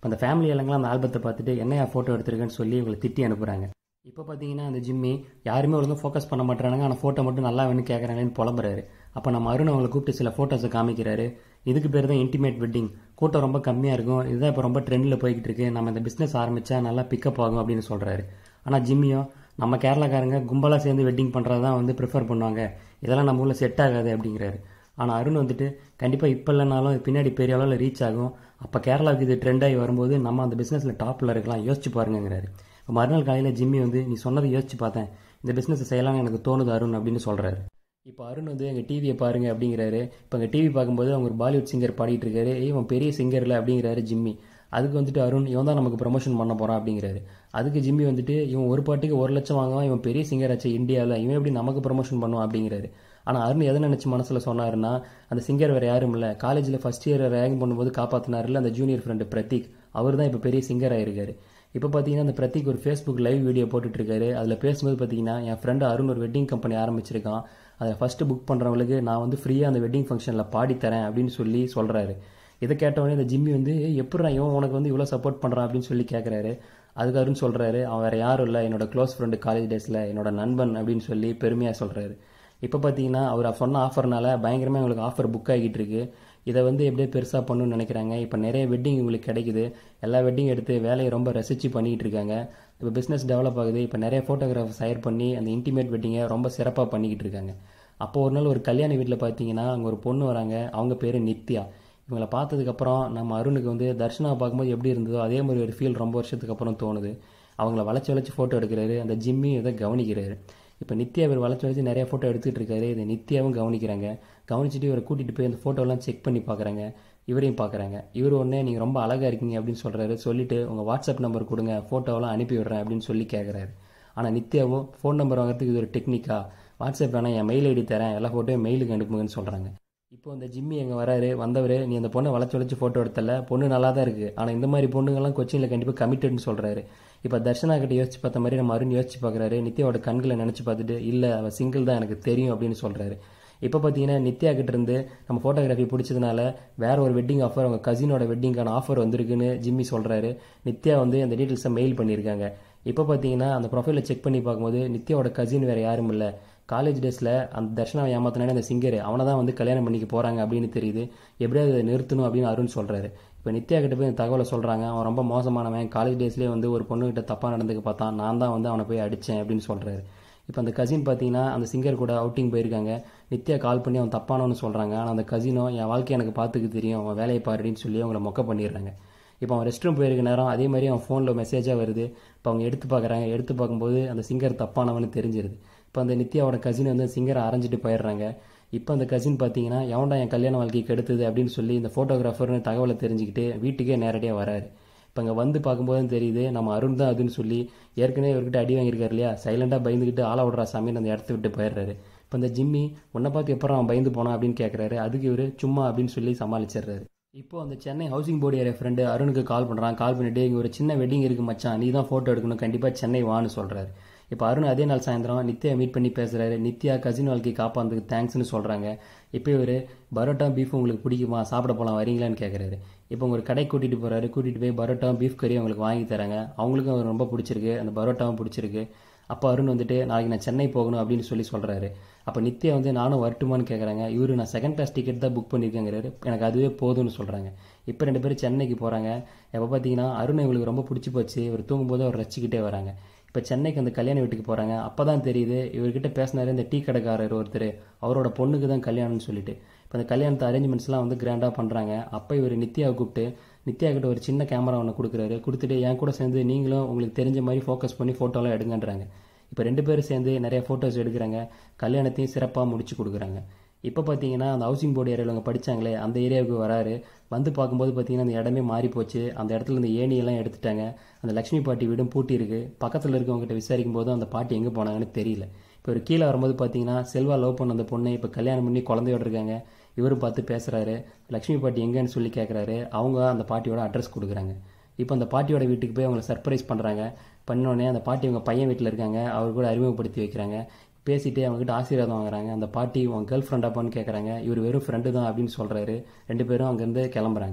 இப்போ அந்த ஃபேமிலி எல்லாம் அந்த ஆல்பத்தை பார்த்துட்டு என்னையா ஃபோட்டோ எடுத்திருக்கேன்னு சொல்லி இவங்களை திட்டி அனுப்புகிறாங்க. இப்போ பார்த்தீங்கன்னா அந்த ஜிம்மி யாருமே ஒழுங்கும் ஃபோக்கஸ் பண்ண மாட்டேறாங்க, ஆனால் ஃபோட்டோ மட்டும் நல்லா வேணும்னு கேட்குறாங்கன்னு புலம்புறாரு. அப்போ நம்ம அருண் அவங்களை கூப்பிட்டு சில ஃபோட்டோஸை காமிக்கிறாரு. இதுக்கு பேர் தான் இன்டிமேட் வெட்டிங். கூட்டம் ரொம்ப கம்மியாக இருக்கும், இதுதான் இப்போ ரொம்ப ட்ரெண்டில் போய்கிட்டு இருக்கு, நம்ம இந்த பிஸ்னஸ் ஆரம்பித்தா நல்லா பிக்கப் ஆகும் அப்படின்னு சொல்கிறாரு. ஆனால் ஜிம்மியும் நம்ம கேரளாக்காரங்க கும்பலாக சேர்ந்து வெட்டிங் பண்ணுறது தான் வந்து ப்ரிஃபர் பண்ணுவாங்க, இதெல்லாம் நம்ம ஊரில் செட் ஆகாது அப்படிங்கிறாரு. ஆனால் அருண் வந்துட்டு கண்டிப்பாக இப்போ இல்லைனாலும் பின்னாடி பெரிய அளவில் ரீச் ஆகும், அப்போ கேரளாவுக்கு இது ட்ரெண்டாகி வரும்போது நம்ம அந்த பிஸ்னஸில் டாப்பில் இருக்கலாம், யோசிச்சு பாருங்கிறாரு. இப்போ மறுநாள் காலையில் ஜிம்மி வந்து நீ சொன்னதை யோசிச்சு பார்த்தேன், இந்த பிஸ்னஸை செய்யலாம்னு எனக்கு தோணுது அருண் அப்படின்னு சொல்கிறாரு. இப்போ அருண் வந்து எங்கள் டிவியை பாருங்க அப்படிங்கிறாரு. இப்போ எங்கள் டிவி பார்க்கும்போது அவங்க ஒரு பாலிவுட் சிங்கர் பாடிட்டு இருக்காரு, இவன் பெரிய சிங்கர் இல்லை அப்படிங்கிறாரு ஜிம்மி. அதுக்கு வந்துட்டு அருண் இவன் தான் நமக்கு ப்ரொமோஷன் பண்ண போகிறான் அப்படிங்கிறாரு. அதுக்கு ஜிம்மி வந்துட்டு இவன் ஒரு பாட்டுக்கு ஒரு லட்சம் வாங்குவான், இவன் பெரிய சிங்கர் ஆச்சு இந்தியாவில், இவன் எப்படி நமக்கு ப்ரொமோஷன் பண்ணுவான் அப்படிங்கிறாரு. ஆனால் அருண் எதை நினச்சி மனசில் சொன்னாருன்னா, அந்த சிங்கர் வேறு யாரும் இல்லை, காலேஜில் ஃபஸ்ட் இயர் ரேங்க் பண்ணும்போது காப்பாற்றினார்ல அந்த ஜூனியர் ஃப்ரெண்டு பிரதீக், அவர் தான் இப்போ பெரிய சிங்கர் ஆகிருக்காரு. இப்போ பார்த்தீங்கன்னா அந்த பிரதீக் ஒரு ஃபேஸ்புக் லைவ் வீடியோ போட்டுட்ருக்காரு. அதில் பேசும்போது பார்த்தீங்கன்னா என் ஃப்ரெண்டு அருண் ஒரு வெட்டிங் கம்பெனி ஆரம்பிச்சிருக்கான், அதை ஃபஸ்ட்டு புக் பண்ணுறவங்களுக்கு நான் வந்து ஃப்ரீயாக அந்த வெட்டிங் ஃபங்க்ஷனில் பாடித்தரேன் அப்படின்னு சொல்லி சொல்கிறாரு. இதை கேட்டவொடனே இந்த ஜிம்மி வந்து எப்படா இவன் உனக்கு வந்து இவ்வளோ சப்போர்ட் பண்ணுறான் அப்படின்னு சொல்லி கேட்குறாரு. அதுக்கு அருண் சொல்கிறாரு, அவன் வேறு யாரும் இல்லை, என்னோட க்ளோஸ் ஃப்ரெண்டு காலேஜ் டேஸில் என்னோட நண்பன் அப்படின்னு சொல்லி பெருமையாக சொல்கிறாரு. இப்போ பார்த்தீங்கன்னா அவர் சொன்ன ஆஃபர்னால பயங்கரமாக உங்களுக்கு ஆஃபர் புக் ஆகிட்டு இருக்கு. இதை வந்து எப்படியே பெருசாக பண்ணணும்னு நினைக்கிறாங்க. இப்போ நிறைய வெட்டிங் உங்களுக்கு கிடைக்குது, எல்லா வெட்டிங் எடுத்து வேலையை ரொம்ப ரசித்து பண்ணிகிட்டு இருக்காங்க. இப்போ பிஸ்னஸ் டெவலப் ஆகுது, இப்போ நிறைய ஃபோட்டோகிராஃபர்ஸ் ஹையர் பண்ணி அந்த இன்டிமேட் வெட்டிங்கை ரொம்ப சிறப்பாக பண்ணிக்கிட்டு இருக்காங்க. அப்போ ஒரு நாள் ஒரு கல்யாண வீட்டில் பார்த்தீங்கன்னா அங்கே ஒரு பொண்ணு வராங்க, அவங்க பேர் நித்யா. இவங்களை பார்த்ததுக்கப்புறம் நம்ம அருணுக்கு வந்து தர்ஷனாவை பார்க்கும்போது எப்படி இருந்ததோ அதே மாதிரி ஒரு ஃபீல் ரொம்ப வருஷத்துக்கு அப்புறம் தோணுது. அவங்கள வளைச்சி வளைச்சி ஃபோட்டோ எடுக்கிறாரு, அந்த ஜிம்மி இதை கவனிக்கிறாரு. இப்போ நித்யா இவர் வளைச்சி வளைச்சி நிறைய ஃபோட்டோ எடுத்துகிட்டு இருக்காரு, இதை நித்யாவும் கவனிக்கிறாங்க. கவனிச்சுட்டு இவரை கூட்டிகிட்டு போய் அந்த ஃபோட்டோலாம் செக் பண்ணி பார்க்குறாங்க, இவரையும் பார்க்குறாங்க. இவர் ஒன்றே நீங்கள் ரொம்ப அழகாக இருக்கீங்க அப்படின்னு சொல்கிறாரு. சொல்லிவிட்டு உங்கள் வாட்ஸ்அப் நம்பர் கொடுங்க, ஃபோட்டோவெல்லாம் அனுப்பி விடுறேன் அப்படின்னு சொல்லி கேட்குறாரு. ஆனால் நித்யாவும் ஃபோன் நம்பர் வாங்குறதுக்கு இது ஒரு டெக்னிக்கா, வாட்ஸ்அப் வேணால் என் மெயில் ஐடி தரேன், எல்லா ஃபோட்டோயும் மெயிலுக்கு அனுப்புங்கன்னு சொல்கிறாங்க. இப்போ அந்த ஜிம்மி எங்கே வராரு, வந்தவர் நீ அந்த பொண்ணை வளைச்சி வளைச்சி ஃபோட்டோ எடுத்தல, பொண்ணு நல்லா தான் இருக்குது, ஆனால் இந்த மாதிரி பொண்ணுங்கள்லாம் கொச்சினில் கண்டிப்பாக கமிட்டட்னு சொல்கிறாரு. இப்போ தர்ஷனா கிட்ட யோசிச்சு பார்த்த மாதிரி நம்ம அருண் யோசிச்சு பார்க்குறாரு. நித்யாவோட கண்களை நினச்சி பார்த்துட்டு இல்லை அவள் சிங்கிள் தான் எனக்கு தெரியும் அப்படின்னு சொல்கிறாரு. இப்போ பார்த்தீங்கன்னா நித்யா கிட்ட இருந்து நம்ம ஃபோட்டோகிராஃபி பிடிச்சதுனால வேற ஒரு வெட்டிங் ஆஃபர், அவங்க கசினோட வெட்டிங்கான ஆஃபர் வந்திருக்குன்னு ஜிம்மி சொல்கிறாரு. நித்யா வந்து அந்த டீட்டெயில்ஸை மெயில் பண்ணியிருக்காங்க. இப்போ பார்த்தீங்கன்னா அந்த ப்ரொஃபைலை செக் பண்ணி பார்க்கும்போது நித்யாவோட கசின் வேறு யாரும் இல்லை, காலேஜ் டேஸில் அந்த தர்ஷனாவை ஏமாத்தினாலே அந்த சிங்கர் அவனை தான் வந்து கல்யாணம் பண்ணிக்க போகிறாங்க அப்படின்னு தெரியுது, எப்படியாவது அதை நிறுத்தணும் அப்படின்னு அருண் சொல்கிறாரு. இப்போ நித்யா கிட்ட போய் இந்த தகவலை சொல்கிறாங்க, அவன் ரொம்ப மோசமானவன், காலேஜ் டேஸ்லேயே வந்து ஒரு பொண்ணுகிட்ட தப்பாக நடந்துக்க பார்த்தான், நான் தான் வந்து அவனை போய் அடித்தேன் அப்படின்னு சொல்கிறாரு. இப்போ அந்த கசின் பார்த்தீங்கன்னா அந்த சிங்கர் கூட அவுட்டிங் போயிருக்காங்க. நித்யா கால் பண்ணி அவன் தப்பானவன்னு சொல்கிறாங்க. ஆனால் அந்த கசினோ என் வாழ்க்கை எனக்கு பார்த்துக்கு தெரியும், அவன் வேலையை பாருன்னு சொல்லி அவங்கள மொக்க பண்ணிடுறாங்க. இப்போ அவன் ரெஸ்ட் ரூம் போயிருக்க நேரம் அதே மாதிரி அவன் ஃபோனில் மெசேஜாக வருது. இப்போ அவங்க எடுத்து பார்க்குறாங்க, எடுத்து பார்க்கும்போது அந்த சிங்கர் தப்பானவன்னு தெரிஞ்சிருது. இப்போ அந்த நித்யாவோட கசின் வந்து சிங்கரை அரைஞ்சிட்டு போயிடுறாங்க. இப்போ அந்த கசின் பார்த்தீங்கன்னா எவன்டா என் கல்யாண வாழ்க்கையை கெடுத்தது அப்படின்னு சொல்லி இந்த ஃபோட்டோகிராஃபர்னு தகவலை தெரிஞ்சுக்கிட்டு வீட்டுக்கே நேரடியாக வராரு. இப்போ அங்கே வந்து பார்க்கும்போது தெரியுது நம்ம அருண் தான் அதுன்னு சொல்லி ஏற்கனவே இவர்கிட்ட அடி வாங்கியிருக்காரு இல்லையா, சைலண்டாக பயந்துக்கிட்டு ஆள விடுறா சாமின்னு அந்த இடத்த விட்டு போயிடுறாரு. இப்போ இந்த ஜிம்மி உன்னை பார்த்து எப்போ அவன் பயந்து போனான் அப்படின்னு கேட்குறாரு. அதுக்கு இவர் சும்மா அப்படின்னு சொல்லி சமாளிச்சிடுறாரு. இப்போ அந்த Chennai housing board area friend அருணுக்கு கால் பண்ணுறான். கால் பண்ணிட்டு இங்கே ஒரு சின்ன வெட்டிங் இருக்குது மச்சான், நீ தான் ஃபோட்டோ எடுக்கணும், கண்டிப்பாக சென்னை வான்னு சொல்கிறாரு. இப்போ அருண் அதே நாள் சாயந்தரம் நித்யா மீட் பண்ணி பேசுகிறாரு. நித்யா கசின் வாழ்க்கை காப்பாந்ததுக்கு தேங்க்ஸ்னு சொல்கிறாங்க. இப்போ இவர் பரோட்டா பீஃப் உங்களுக்கு பிடிக்குமா, சாப்பிட போகலாம் வரீங்களான்னு கேட்குறாரு. இப்போ உங்க கடை கூட்டிகிட்டு போகிறாரு. கூட்டிகிட்டு போய் பரோட்டா பீஃப் கறி அவங்களுக்கு வாங்கி தராங்க. அவங்களுக்கும் அவர் ரொம்ப பிடிச்சிருக்கு, அந்த பரோட்டாவும் பிடிச்சிருக்கு. அப்போ அருண் வந்துட்டு நாளைக்கு நான் சென்னை போகணும் அப்படின்னு சொல்லி சொல்கிறாரு. அப்போ நித்யா வந்து நானும் வரட்டுமான்னு கேட்குறாங்க. இவர் நான் செகண்ட் கிளாஸ் டிக்கெட் தான் புக் பண்ணியிருக்கேங்கிறாரு, எனக்கு அதுவே போதும்னு சொல்கிறாங்க. இப்போ ரெண்டு பேரும் சென்னைக்கு போகிறாங்க. இப்போ பார்த்தீங்கன்னா அருண் இவங்களுக்கு ரொம்ப பிடிச்சி போச்சு, இவர் தூங்கும்போது அவர் ரசிக்கிட்டே வராங்க. இப்போ சென்னைக்கு அந்த கல்யாண வீட்டுக்கு போகிறாங்க. அப்போ தான் தெரியுது இவர்கிட்ட பேசினாரு இந்த டீ கடைக்காரர் ஒருத்தர், அவரோட பொண்ணுக்கு தான் கல்யாணம்னு சொல்லிட்டு. இப்போ அந்த கல்யாணத்தை அரேஞ்ச்மெண்ட்ஸ்லாம் வந்து கிராண்டாக பண்ணுறாங்க. அப்போ இவர் நித்யாவை கூப்பிட்டு நித்யா கிட்ட ஒரு சின்ன கேமரா ஒன்று கொடுக்குறாரு. கொடுத்துட்டு என் கூட சேர்ந்து நீங்களும் உங்களுக்கு தெரிஞ்ச மாதிரி ஃபோக்கஸ் பண்ணி ஃபோட்டோலாம் எடுங்கன்றாங்க. இப்போ ரெண்டு பேரும் சேர்ந்து நிறைய ஃபோட்டோஸ் எடுக்கிறாங்க. கல்யாணத்தையும் சிறப்பாக முடிச்சு கொடுக்குறாங்க. இப்போ பார்த்தீங்கன்னா அந்த ஹவுசிங் போர்டு ஏரியாவில் அவங்க படித்தாங்களே அந்த ஏரியாவுக்கு வராரு. வந்து பார்க்கும்போது பார்த்தீங்கன்னா அந்த இடமே மாறி போச்சு. அந்த இடத்துல இந்த ஏணியெல்லாம் எடுத்துட்டாங்க. அந்த லக்ஷ்மி பாட்டி வீடும் பூட்டி இருக்கு. பக்கத்தில் இருக்கவங்ககிட்ட விசாரிக்கும் போது அந்த பாட்டி எங்கே போனாங்கன்னு தெரியல. இப்போ ஒரு கீழே வரும்போது பார்த்தீங்கன்னா செல்வா லவ் பண்ண அந்த பொண்ணை இப்போ கல்யாணம் பண்ணி குழந்தையோட இருக்காங்க. இவரும் பார்த்து பேசுகிறாரு. லக்ஷ்மி பாட்டி எங்கன்னு சொல்லி கேட்குறாரு. அவங்க அந்த பாட்டியோட அட்ரஸ் கொடுக்குறாங்க. இப்போ அந்த பாட்டியோட வீட்டுக்கு போய் அவங்களை சர்ப்ரைஸ் பண்ணுறாங்க. பண்ணோடனே அந்த பாட்டி அவங்க பையன் வீட்டில் இருக்காங்க, அவர் கூட அறிமுகப்படுத்தி வைக்கிறாங்க. பேசிட்டு அவங்ககிட்ட ஆசீர்வாதம் வாங்குறாங்க. அந்த பாட்டி உன் கேர்ள் ஃப்ரெண்டாப்பான்னு கேட்குறாங்க. இவர் வெறும் ஃப்ரெண்டு தான் அப்படின்னு சொல்கிறாரு. ரெண்டு பேரும் அங்கேருந்து கிளம்புறாங்க. இப்போ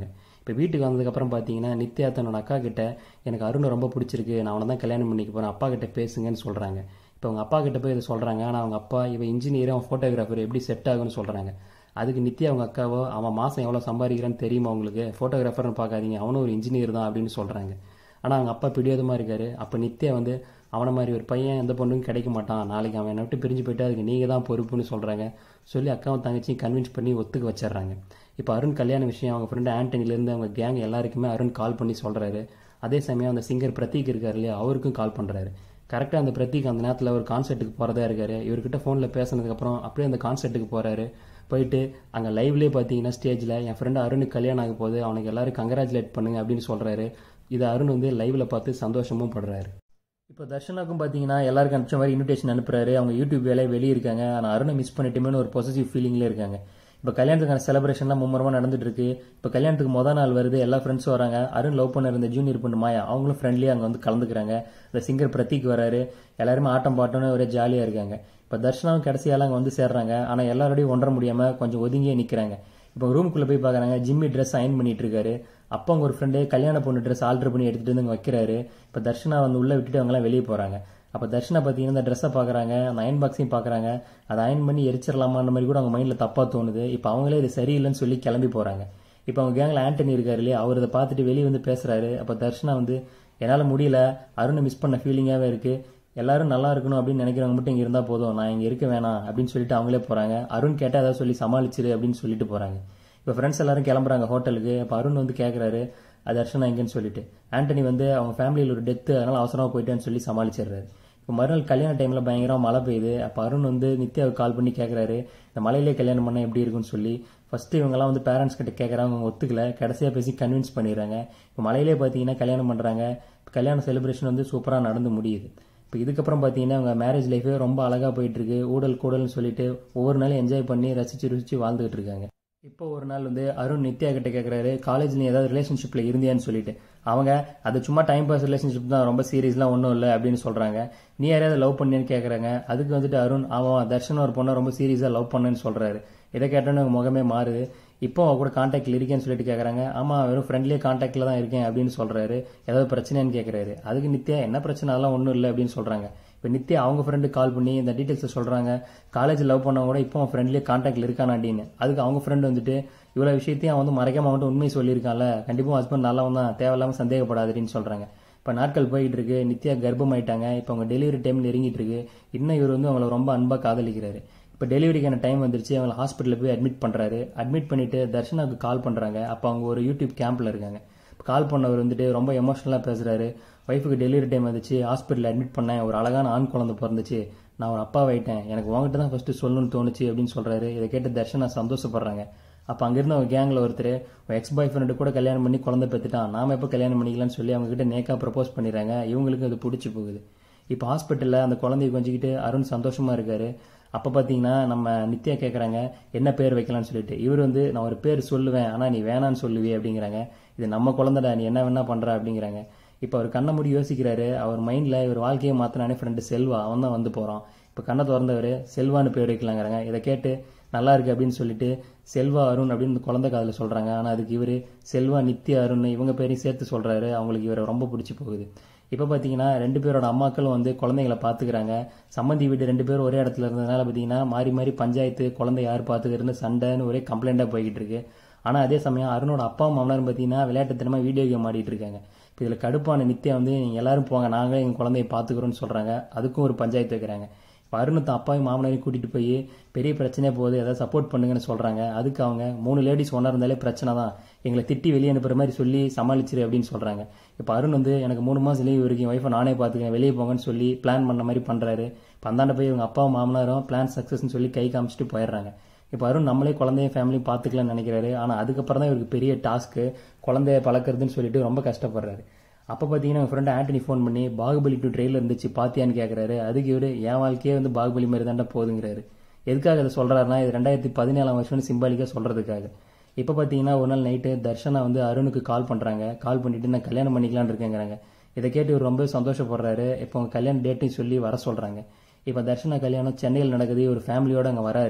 இப்போ வீட்டுக்கு வந்ததுக்கப்புறம் பார்த்தீங்கன்னா நித்யா தன்னோட அக்கா கிட்ட எனக்கு அருணை ரொம்ப பிடிச்சிருக்கு, நான் அவனை தான் கல்யாணம் பண்ணிக்க போகிறேன், அப்பா கிட்ட பேசுங்கன்னு சொல்கிறாங்க. இப்போ அவங்க அப்பா கிட்ட போய் இதை சொல்கிறாங்க. ஆனால் அவங்க அப்பா இவன் இன்ஜினியர், அவன் ஃபோட்டோகிராஃபர், எப்படி செட் ஆகுன்னு சொல்கிறாங்க. அதுக்கு நித்யா அவங்க அக்காவோ அவன் மாதம் எவ்வளோ சம்பாதிக்கிறான்னு தெரியுமா உங்களுக்கு, ஃபோட்டோகிராஃபர்னு பார்க்காதீங்க, அவனும் ஒரு இன்ஜினியர் தான் அப்படின்னு சொல்கிறாங்க. ஆனால் அவங்க அப்பா பிடிவாதமாக இருக்காரு. அப்போ நித்யா வந்து அவனை மாதிரி ஒரு பையன் எந்த பொண்ணுக்கும் கிடைக்க மாட்டான், நாளைக்கு அவன் என்னை விட்டு பிரிஞ்சு போயிட்டு அதுக்கு நீங்கள் தான் பொறுப்புன்னு சொல்கிறாங்க. சொல்லி அக்காவும் தங்கச்சியும் கன்வின்ஸ் பண்ணி ஒத்துக்க வச்சிடுறாங்க. இப்போ அருண் கல்யாண விஷயம் அவங்க ஃப்ரெண்டு ஆண்டனிலேருந்து அவங்க கேங் எல்லாருக்குமே அருண் கால் பண்ணி சொல்கிறாரு. அதே சமயம் அந்த சிங்கர் பிரதீக் இருக்கார் இல்லையா, அவருக்கும் கால் பண்ணுறாரு. கரெக்டாக அந்த பிரதீக் அந்த நேரத்தில் ஒரு கான்சர்ட்டுக்கு போகிறதா இருக்காரு. இவர்கிட்ட ஃபோனில் பேசினதுக்கப்புறம் அப்படியே அந்த கான்சர்ட்டுக்கு போகிறாரு. போயிட்டு அங்கே லைவ்லேயே பார்த்தீங்கன்னா ஸ்டேஜில் என் ஃப்ரெண்டு அருணுக்கு கல்யாணம் ஆக போகுது, அவனுக்கு எல்லாரும் கங்க்ராச்சுலேட் பண்ணுங்க அப்படின்னு சொல்கிறாரு. இதை அருண் வந்து லைவில் பார்த்து சந்தோஷமும் படுறாரு. இப்போ தர்ஷனாக்கும் பார்த்தீங்கன்னா எல்லாருக்கும் அனுப்பிச்ச மாதிரி இன்விடேஷன் அனுப்புறாரு. அவங்க யூடியூப் வேலையை வெளியே இருக்காங்க. ஆனால் அருணை மிஸ் பண்ணிட்டுமேனு ஒரு பொசசிவ் ஃபீலிங்லேயே இருக்காங்க. இப்போ கல்யாணத்துக்கான செலிப்ரேஷன்லாம் மும்முரமாக நடந்துட்டு இருக்கு. இப்போ கல்யாணத்துக்கு மொதல் நாள் வருது, எல்லா ஃப்ரெண்ட்ஸும் வராங்க. அருண் லவ் பண்ண இருந்த ஜூனியர் பொண்ணு மாயா அவங்களும் ஃப்ரெண்ட்லியாக அங்கே வந்து கலந்துக்கிறாங்க. இந்த சிங்கர் பிரதீக் வராரு. எல்லாருமே ஆட்டம் பாட்டோன்னு ஒரே ஜாலியாக இருக்காங்க. இப்போ தர்ஷனாவும் கடைசியால் அங்கே வந்து சேர்றாங்க. ஆனால் எல்லாரோடையும் ஒன்ற முடியாமல் கொஞ்சம் ஒதுங்கியே நிற்கிறாங்க. இப்போ ரூமுக்குள்ளே போய் பார்க்குறாங்க. ஜிம்மி ட்ரெஸ் அயன் பண்ணிட்டு இருக்காரு. அப்போ அவங்க ஒரு ஃப்ரெண்டு கல்யாண பொண்ணு ட்ரெஸ் ஆல்டர் பண்ணி எடுத்துகிட்டு வந்து அங்கே வைக்கிறாரு. இப்போ தர்ஷனா வந்து உள்ளே விட்டுட்டு அவங்களாம் வெளியே போகிறாங்க. அப்போ தர்ஷனா பார்த்தீங்கன்னா இந்த ட்ரெஸ்ஸை பார்க்குறாங்க, அந்த அயன் பாக்ஸையும் பார்க்குறாங்க. அதை அயன் பண்ணி எரிச்சிடலாமான்ற மாதிரி கூட அவங்க மைண்டில் தப்பாக தோணுது. இப்போ அவங்களே இது சரியில்லைன்னு சொல்லி கிளம்பி போகிறாங்க. இப்போ அவங்க கேங்கில் ஆண்டனி இருக்காரு இல்லையா, அவர் இதை பார்த்துட்டு வெளியே வந்து பேசுகிறாரு. அப்போ தர்ஷனா வந்து என்னால் முடியல, அருணை மிஸ் பண்ண ஃபீலிங்காகவே இருக்குது, எல்லாரும் நல்லா இருக்கணும் அப்படின்னு நினைக்கிறவங்க மட்டும் இங்கே இருந்தால் போதும், நான் இங்கே இருக்க வேணாம் அப்படின்னு சொல்லிட்டு அவங்களே போகிறாங்க. அருண் கேட்டால் ஏதாவது சொல்லி சமாளிச்சிரு அப்படின்னு சொல்லிட்டு போகிறாங்க. இப்போ ஃப்ரெண்ட்ஸ் எல்லாரும் கிளம்புறாங்க ஹோட்டலுக்கு. இப்போ அருண் வந்து கேட்குறாரு அது தர்ஷனா எங்கன்னு சொல்லிட்டு. ஆண்டனி வந்து அவங்க ஃபேமிலியில் ஒரு டெத்து, அதனால் அவசரமாக போயிட்டேன்னு சொல்லி சமாளிச்சிடுறாரு. இப்போ மறுநாள் கல்யாண டைமில் பயங்கரமாக மழை பெய்யுது. அப்போ அருண் வந்து நித்யாவுக்கு கால் பண்ணி கேட்குறாரு இந்த மலையிலே கல்யாணம் பண்ண எப்படி இருக்குன்னு சொல்லி. ஃபஸ்ட்டு இவங்கெல்லாம் வந்து பேரண்ட்ஸ் கிட்ட கேட்குறாங்க, அவங்க ஒத்துக்கல. கடைசியாக பேசி கன்வின்ஸ் பண்ணிடுறாங்க. இப்போ மலையிலே பார்த்தீங்கன்னா கல்யாணம் பண்ணுறாங்க. கல்யாண செலிப்ரேஷன் வந்து சூப்பராக நடந்து முடியுது. இப்போ இதுக்கப்புறம் பார்த்தீங்கன்னா அவங்க மேரேஜ் லைஃபே ரொம்ப அழகாக போயிட்டுருக்கு. ஊடல் கூடல்னு சொல்லிட்டு ஒவ்வொரு நாளும் என்ஜாய் பண்ணி ரசித்து ருசித்து வாழ்ந்துகிட்டு இருக்காங்க. இப்போ ஒரு நாள் வந்து அருண் நித்யா கிட்ட கேட்குறாரு காலேஜில் நீ ஏதாவது ரிலேஷன்ஷிப்பில் இருந்தியான்னு சொல்லிட்டு. அவங்க அது சும்மா டைம் பாஸ் ரிலேஷன்ஷிப் தான், ரொம்ப சீரியஸ்லாம் ஒன்றும் இல்லை அப்படின்னு சொல்கிறாங்க. நீ யாரையாவது லவ் பண்ணியான்னு கேட்குறாங்க. அதுக்கு வந்துட்டு அருண் ஆமாம் தர்ஷன் ஒரு பொண்ணை ரொம்ப சீரியஸாக லவ் பண்ணேன்னு சொல்கிறாரு. இதை கேட்டோன்னு முகமே மாறுது. இப்போ அவ கூட கான்டாக்டில் இருக்கேன்னு சொல்லிட்டு கேட்குறாங்க. ஆமாம் வெறும் ஃப்ரெண்ட்லியே கான்டாக்டில் தான் இருக்கேன் அப்படின்னு சொல்கிறாரு. ஏதாவது பிரச்சனைன்னு கேட்குறாரு. அதுக்கு நித்யா என்ன பிரச்சனை, அதெல்லாம் ஒன்றும் இல்லை அப்படின்னு சொல்கிறாங்க. இப்போ நித்யா அவங்க ஃப்ரெண்டு கால் பண்ணி இந்த டீட்டெயில்ஸை சொல்கிறாங்க. காலேஜ் லவ் பண்ணவங்க கூட இப்போ அவன் ஃப்ரெண்ட்லேயே கான்டாக்டில் இருக்கானாண்டின்னு. அதுக்கு அவங்க ஃப்ரெண்டு வந்துட்டு இவ்வளோ விஷயத்தையும் அவன் வந்து மறைக்காம வந்துட்டு உண்மையை சொல்லியிருக்கான்ல, கண்டிப்பாக ஹஸ்பண்ட் நல்லவன் தான், தேவையில்லாமல் சந்தேகப்படாதுன்னு சொல்கிறாங்க. இப்போ நாட்கள் போயிட்டு இருக்கு. நித்யா கர்ப்பம் ஆயிட்டாங்க. இப்போ அவங்க டெலிவரி டைம் நெருங்கிட்டு இருக்கு. இன்னும் இவர் வந்து அவங்கள ரொம்ப அன்பாக காதலிக்கிறாரு. இப்போ டெலிவரிக்கான டைம் வந்துருச்சு. அவங்களை ஹாஸ்பிட்டலில் போய் அட்மிட் பண்ணுறாரு. அட்மிட் பண்ணிட்டு தர்ஷனாவுக்கு கால் பண்ணுறாங்க. அப்போ அவங்க ஒரு யூடியூப் கேம்பில் இருக்காங்க. கால் பண்ணவர் வந்துட்டு ரொம்ப எமோஷனலாக பேசுகிறாரு. ஒய்ஃபுக்கு டெலிவரி டைம் வந்துச்சு, ஹாஸ்பிட்டலில் அட்மிட் பண்ணேன், ஒரு அழகான ஆண் குழந்தை பிறந்துச்சு, நான் ஒரு அப்பா ஆயிட்டேன், எனக்கு உங்ககிட்ட தான் ஃபஸ்ட்டு சொல்லணும்னு தோணுச்சு அப்படின்னு சொல்கிறாரு. இதை கேட்டு தர்ஷனா சந்தோஷப்படுறாங்க. அப்போ அங்கேருந்து அவங்க கேங்கில் ஒருத்தர் எக்ஸ் பாய் ஃப்ரெண்டு கூட கல்யாணம் பண்ணி குழந்தை பெற்றுட்டான், நாம எப்போ கல்யாணம் பண்ணிக்கலாம்னு சொல்லி அவங்ககிட்ட நேக்காக ப்ரப்போஸ் பண்ணிடுறாங்க. இவங்களுக்கு அது பிடிச்சி போகுது. இப்போ ஹாஸ்பிட்டலில் அந்த குழந்தைய கொஞ்சிக்கிட்டு அருண் சந்தோஷமாக இருக்காரு. அப்போ பார்த்தீங்கன்னா நம்ம நித்யா கேட்குறாங்க என்ன பேர் வைக்கலாம்னு சொல்லிட்டு. இவர் வந்து நான் ஒரு பேர் சொல்லுவேன், ஆனால் நீ வேணான்னு சொல்லுவே அப்படிங்கிறாங்க. இது நம்ம குழந்தைடா, நீ என்ன வேணா பண்ணுற அப்படிங்கிறாங்க. இப்போ அவர் கண்ணை மூடி யோசிக்கிறாரு. அவர் மைண்டில் இவர் வாழ்க்கையை மாற்றினானே ஃப்ரெண்டு செல்வா, அவன் தான் வந்து போகிறான். இப்போ கண்ணை திறந்தவர் செல்வான்னு பேர் வைக்கலாங்கிறாங்க. இதை கேட்டு நல்லா இருக்கு அப்படின்னு சொல்லிட்டு செல்வா அருண் அப்படின்னு குழந்தை காதில் சொல்கிறாங்க. ஆனால் அதுக்கு இவர் செல்வா நித்யா அருண் இவங்க பேரையும் சேர்த்து சொல்கிறாரு. அவங்களுக்கு இவரை ரொம்ப பிடிச்சி போகுது. இப்போ பார்த்தீங்கன்னா ரெண்டு பேரோட அம்மாக்களும் வந்து குழந்தைங்களை பார்த்துக்கிறாங்க. சம்மந்தி வீடு ரெண்டு பேரும் ஒரே இடத்துல இருந்ததுனால பார்த்தீங்கன்னா மாறி மாறி பஞ்சாயத்து, குழந்தை யார் பார்த்துக்கிறதுன்னு சண்டைன்னு ஒரே கம்ப்ளைண்ட்டாக போய்கிட்டு இருக்கு. ஆனால் அதே சமயம் அருணோட அப்பா மாமனாரும் பார்த்தீங்கன்னா விளையாட்டுத்தனமாக வீடியோ கேம் ஆடிட்டு இருக்காங்க. இப்போ இதில் கடுப்பான நித்யா வந்து நீங்கள் எல்லாரும் போங்க, நாங்களே எங்கள் குழந்தைய பார்த்துக்கிறோன்னு சொல்கிறாங்க. அதுக்கும் ஒரு பஞ்சாயத்து வைக்கிறாங்க. இப்போ அருண் தான் அப்பாவையும் மாமனாரையும் கூட்டிகிட்டு போய் பெரிய பிரச்சனையாக போகுது, ஏதாவது சப்போர்ட் பண்ணுங்கன்னு சொல்கிறாங்க. அதுக்கு அவங்க மூணு லேடிஸ் ஒன்றா இருந்தாலே பிரச்சனை தான், எங்களை திட்டி வெளியே அனுப்புகிற மாதிரி சொல்லி சமாளிச்சிரு அப்படின்னு சொல்கிறாங்க. இப்போ அருண் வந்து எனக்கு மூணு மாதம் லீவ் இருக்கு, என் ஒய்ஃபை நானே பார்த்துக்கேன், வெளியே போங்கன்னு சொல்லி பிளான் பண்ண மாதிரி பண்ணுறாரு. இப்போ அந்தாண்ட போய் இவங்க அப்பாவும் மாமனாரும் பிளான் சக்ஸஸ்ன்னு சொல்லி கை காமிச்சிட்டு போயிடுறாங்க. இப்போ அருண் நம்மளே குழந்தைய ஃபேமிலி பார்த்துக்கலாம்னு நினைக்கிறாரு. ஆனால் அதுக்கப்புறம் தான் இவருக்கு பெரிய டாஸ்க்கு குழந்தைய பழக்கிறதுன்னு சொல்லிட்டு ரொம்ப கஷ்டப்படுறாரு. அப்போ பார்த்தீங்கன்னா என் ஃப்ரெண்டு ஆண்டனி ஃபோன் பண்ணி பாகுபலி டூ ட்ரெயிலர் இருந்துச்சு பாத்தியான்னு கேட்குறாரு. அதுக்கு இவர் என் வாழ்க்கையே வந்து பாகுபலி மாதிரி தாண்டா போதுங்கிறாரு. எதுக்காக அதை சொல்கிறாருன்னா இது ரெண்டாயிரத்தி பதினேழாம் வருஷம்னு சிம்பாலிக்காக சொல்கிறதுக்காக. இப்போ பார்த்தீங்கன்னா ஒரு நாள் நைட்டு தர்ஷனா வந்து அருணுக்கு கால் பண்ணுறாங்க. கால் பண்ணிவிட்டு நான் கல்யாணம் பண்ணிக்கலான்னு இருக்கேங்கிறாங்க. இதை கேட்டு இவர் ரொம்ப சந்தோஷப்படுறாரு. இப்போ அவங்க கல்யாண டேட்டையும் சொல்லி வர சொல்கிறாங்க. இப்போ தர்ஷனா கல்யாணம் சென்னையில் நடக்குது. ஒரு ஃபேமிலியோடு அங்கே வராரு.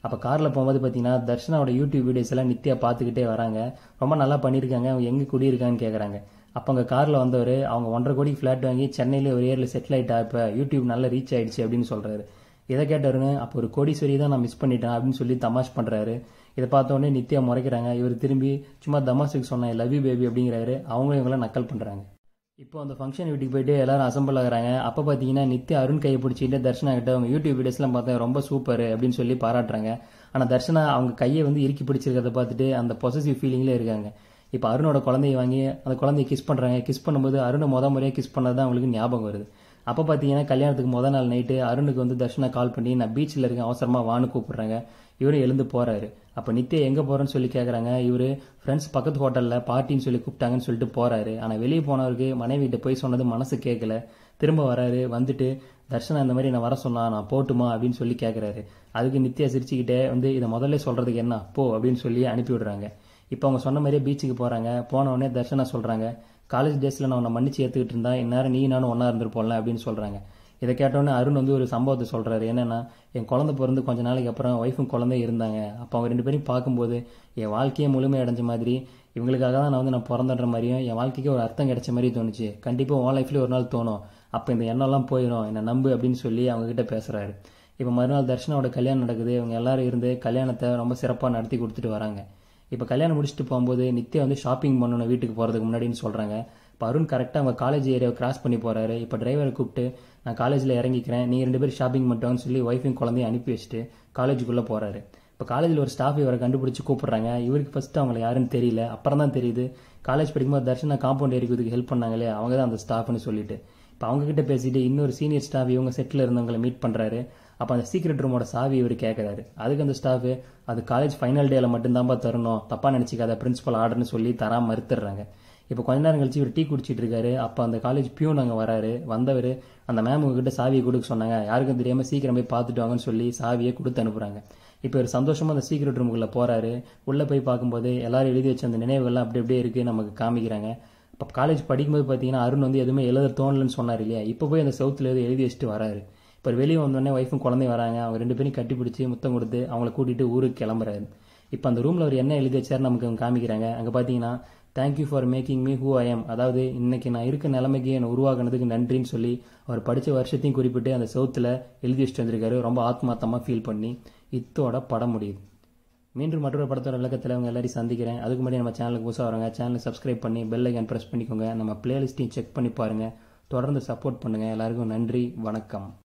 அப்போ காரில் போகும்போது பார்த்தீங்கன்னா தர்ஷனாவோட யூடியூப் வீடியோஸ் எல்லாம் நித்யா பார்த்துக்கிட்டே வராங்க. ரொம்ப நல்லா பண்ணியிருக்காங்க, அவங்க எங்கே குடியிருக்காங்கன்னு கேட்குறாங்க. அப்போ அங்கே காரில் வந்தவர் அவங்க ஒன்றரை கோடிக்கு ஃப்ளாட் வாங்கி சென்னையிலே ஒரு ஏரியில் செட்டில் ஆகிட்டா, இப்போ யூடியூப் நல்லா ரீச் ஆயிடுச்சு அப்படின்னு சொல்கிறாரு. இதை கேட்டவருன்னு அப்போ ஒரு கோடீஸ்வரி தான் நான் மிஸ் பண்ணிட்டேன் அப்படின்னு சொல்லி தமாஷ் பண்ணுறாரு. இதை பார்த்த உடனே நித்யா முறைக்கிறாங்க. இவர் திரும்பி சும்மா தமாஷுக்கு சொன்னேன் லவ் யூ பேபி அப்படிங்கிறாரு. அவங்களும் இவங்களாம் நக்கல் பண்ணுறாங்க. இப்போ அந்த ஃபங்க்ஷன் வீட்டுக்கு போயிட்டு எல்லாரும் அசம்பிள் ஆகுறாங்க. அப்போ பார்த்தீங்கன்னா நித்யா அருண் கையை பிடிச்சிட்டு தர்ஷனா கிட்ட அவங்க யூடியூப் வீடியோஸ்லாம் பார்த்தா ரொம்ப சூப்பர் அப்படின்னு சொல்லி பாராட்டுறாங்க. ஆனால் தர்ஷனா அவங்க கையை வந்து இறுக்கி பிடிச்சிருக்கிறத பார்த்துட்டு அந்த பொசசிவ் ஃபீலிங்லேயே இருக்காங்க. இப்போ அருணோட குழந்தைய வாங்கி அந்த குழந்தைய கிஸ் பண்ணுறாங்க. கிஸ் பண்ணும்போது அருணை முத முறையாக கிஸ் பண்ணது தான் அவங்களுக்கு ஞாபகம் வருது. அப்போ பார்த்தீங்கன்னா கல்யாணத்துக்கு முதல் நாள் நைட்டு அருணுக்கு வந்து தர்ஷனா கால் பண்ணி நான் பீச்சில் இருக்கேன் அவசரமாக வான்னு கூப்பிட்றாங்க. இவரும் எழுந்து போகிறாரு. அப்போ நித்யா எங்கே போகிறேன்னு சொல்லி கேட்குறாங்க. இவர் ஃப்ரெண்ட்ஸ் பக்கத்து ஹோட்டலில் பார்ட்டின்னு சொல்லி கூப்பிட்டாங்கன்னு சொல்லிட்டு போகிறாரு. ஆனால் வெளியே போனவருக்கு மனைவிட்ட போய் சொன்னது மனசு கேட்கல. திரும்ப வராரு. வந்துட்டு தர்ஷனா இந்த மாதிரி நான் வர சொன்னா நான் போட்டுமா அப்படின்னு சொல்லி கேட்குறாரு. அதுக்கு நித்யா சிரிச்சுக்கிட்டே வந்து இதை முதல்ல சொல்கிறதுக்கு என்ன போ அப்படின்னு சொல்லி அனுப்பி விடுறாங்க. இப்போ அவங்க சொன்ன மாதிரியே பீச்சுக்கு போகிறாங்க. போனவுடனே தர்ஷனா சொல்கிறாங்க காலேஜ் டேஸில் நான் உன்னை மன்னிச்சு ஏற்றுக்கிட்டு இருந்தா இந்நேரம் நீ நானும் ஒன்றா இருந்துருப்போம்ல அப்படின்னு சொல்கிறாங்க. இதை கேட்டோன்னே அருண் வந்து ஒரு சம்பவத்தை சொல்கிறாரு. என்னென்னா என் குழந்தை பிறந்து கொஞ்ச நாளைக்கு அப்புறம் ஒய்ஃபும் குழந்தையும் இருந்தாங்க. அப்போ அவங்க ரெண்டு பேரும் பார்க்கும்போது என் வாழ்க்கையே முழுமை அடைஞ்ச மாதிரி இவங்களுக்காக தான் நான் வந்து நான் பிறந்துடுற மாதிரியும் என் வாழ்க்கைக்கு ஒரு அர்த்தம் கிடைச்ச மாதிரி தோணுச்சு. கண்டிப்பாக உன் லைஃப்லேயே ஒரு நாள் தோணும். அப்போ இந்த எண்ணம்லாம் போயிடும், என்னை நம்பு அப்படின்னு சொல்லி அவங்ககிட்ட பேசுகிறாரு. இப்போ மறுநாள் தர்ஷனாவோட கல்யாணம் நடக்குது. இவங்க எல்லாரும் இருந்து கல்யாணத்தை ரொம்ப சிறப்பாக நடத்தி கொடுத்துட்டு வராங்க. இப்போ கல்யாணம் முடிச்சுட்டு போகும்போது நித்யா வந்து ஷாப்பிங் பண்ணணும் வீட்டுக்கு போகிறதுக்கு முன்னாடின்னு சொல்கிறாங்க. இப்போ அருண் கரெக்டாக அவங்க காலேஜ் ஏரியாவை கிராஸ் பண்ணி போகிறாரு. இப்போ டிரைவரை கூப்பிட்டு நான் காலேஜில் இறங்கிக்கிறேன், நீங்கள் ரெண்டு பேரும் ஷாப்பிங் பண்ணிட்டோன்னு சொல்லி ஒய்ஃபையும் குழந்தையும் அனுப்பி வச்சுட்டு காலேஜுக்குள்ளே போகிறாரு. இப்போ காலேஜில் ஒரு ஸ்டாஃப் இவரை கண்டுபிடிச்சி கூப்பிட்றாங்க. இவருக்கு ஃபஸ்ட்டு அவங்களை யாருன்னு தெரியல. அப்புறம் தான் தெரியுது காலேஜ் படிக்கும்போது தர்ஷனா காம்பவுண்ட் ஏரிக்கிறதுக்கு ஹெல்ப் பண்ணாங்களே அவங்க தான் அந்த ஸ்டாஃப்னு சொல்லிட்டு. இப்போ அவங்ககிட்ட பேசிட்டு இன்னொரு சீனியர் ஸ்டாஃப் இவங்க செட்டில் இருந்தவங்களை மீட் பண்ணுறாரு. அப்போ அந்த சீக்ரெட் ரூமோட சாவி இவர் கேட்குறாரு. அதுக்கு அந்த ஸ்டாஃப் அது காலேஜ் ஃபைனல் டேல மட்டும்தான்ப்பா தரணும், தப்பாக நினச்சிக்காத பிரின்சிபல் ஆர்டர்னு சொல்லி தராம மறுத்துடுறாங்க. இப்போ கொஞ்ச நேரம் கழிச்சு இவர் டீ குடிச்சிட்டு இருக்காரு. அப்போ அந்த காலேஜ் பியூன் அங்கே வராரு. வந்தவர் அந்த மேம் உங்ககிட்ட சாவியை கொடுக்க சொன்னாங்க, யாருக்கும் தெரியாமல் சீக்கிரம் போய் பார்த்துட்டு வாங்கன்னு சொல்லி சாவியை கொடுத்து அனுப்புகிறாங்க. இப்போ ஒரு சந்தோஷமாக அந்த சீக்ரெட் ரூமுக்குள்ளே போகிறாரு. உள்ளே போய் பார்க்கும்போது எல்லாரும் எழுதி வச்ச அந்த நினைவுகள்லாம் அப்படி அப்படியே இருக்குது நமக்கு காமிக்கிறாங்க. இப்போ காலேஜ் படிக்கும்போது பார்த்தீங்கன்னா அருண் வந்து எதுவுமே எழுத தோணலன்னு சொன்னார் இல்லையா, இப்போ போய் அந்த சவுத்தில் எதுவும் எழுதி வச்சுட்டு வராரு. இப்போ வெளியே வந்தோடனே ஒய்ஃபும் குழந்தையும் வராங்க. அவங்க ரெண்டு பேரும் கட்டி பிடிச்சி முத்தம் கொடுத்து அவங்கள கூட்டிகிட்டு ஊருக்கு கிளம்புறாரு. இப்போ அந்த ரூமில் அவர் என்ன எழுதி வச்சார் நமக்கு அவங்க காமிக்கிறாங்க. அங்கே பார்த்தீங்கன்னா thank you for making me who I am, அதாவது இன்னைக்கு நான் இருக்க நிலைமைக்கு என்னை உருவாக்குனதுக்கு நன்றின்னு சொல்லி அவர் படித்த வருஷத்தையும் குறிப்பிட்டு அந்த சவுத்தில் எழுதி வச்சுட்டு வந்திருக்காரு. ரொம்ப ஆத்மார்த்தமாக ஃபீல் பண்ணி இத்தோட படம் முடியுது. மீண்டும் மற்றொரு படத்தோட விளக்கத்தில் அவங்க எல்லாரையும் சந்திக்கிறேன். அதுக்கு முன்னாடி நம்ம சேனலுக்கு புதுசாக வராங்க, சேனலை சப்ஸ்கிரைப் பண்ணி பெல் ஐக்கான் ப்ரெஸ் பண்ணிக்கோங்க. நம்ம பிளேலிஸ்ட்டையும் செக் பண்ணி பாருங்கள். தொடர்ந்து சப்போர்ட் பண்ணுங்கள். எல்லாருக்கும் நன்றி, வணக்கம்.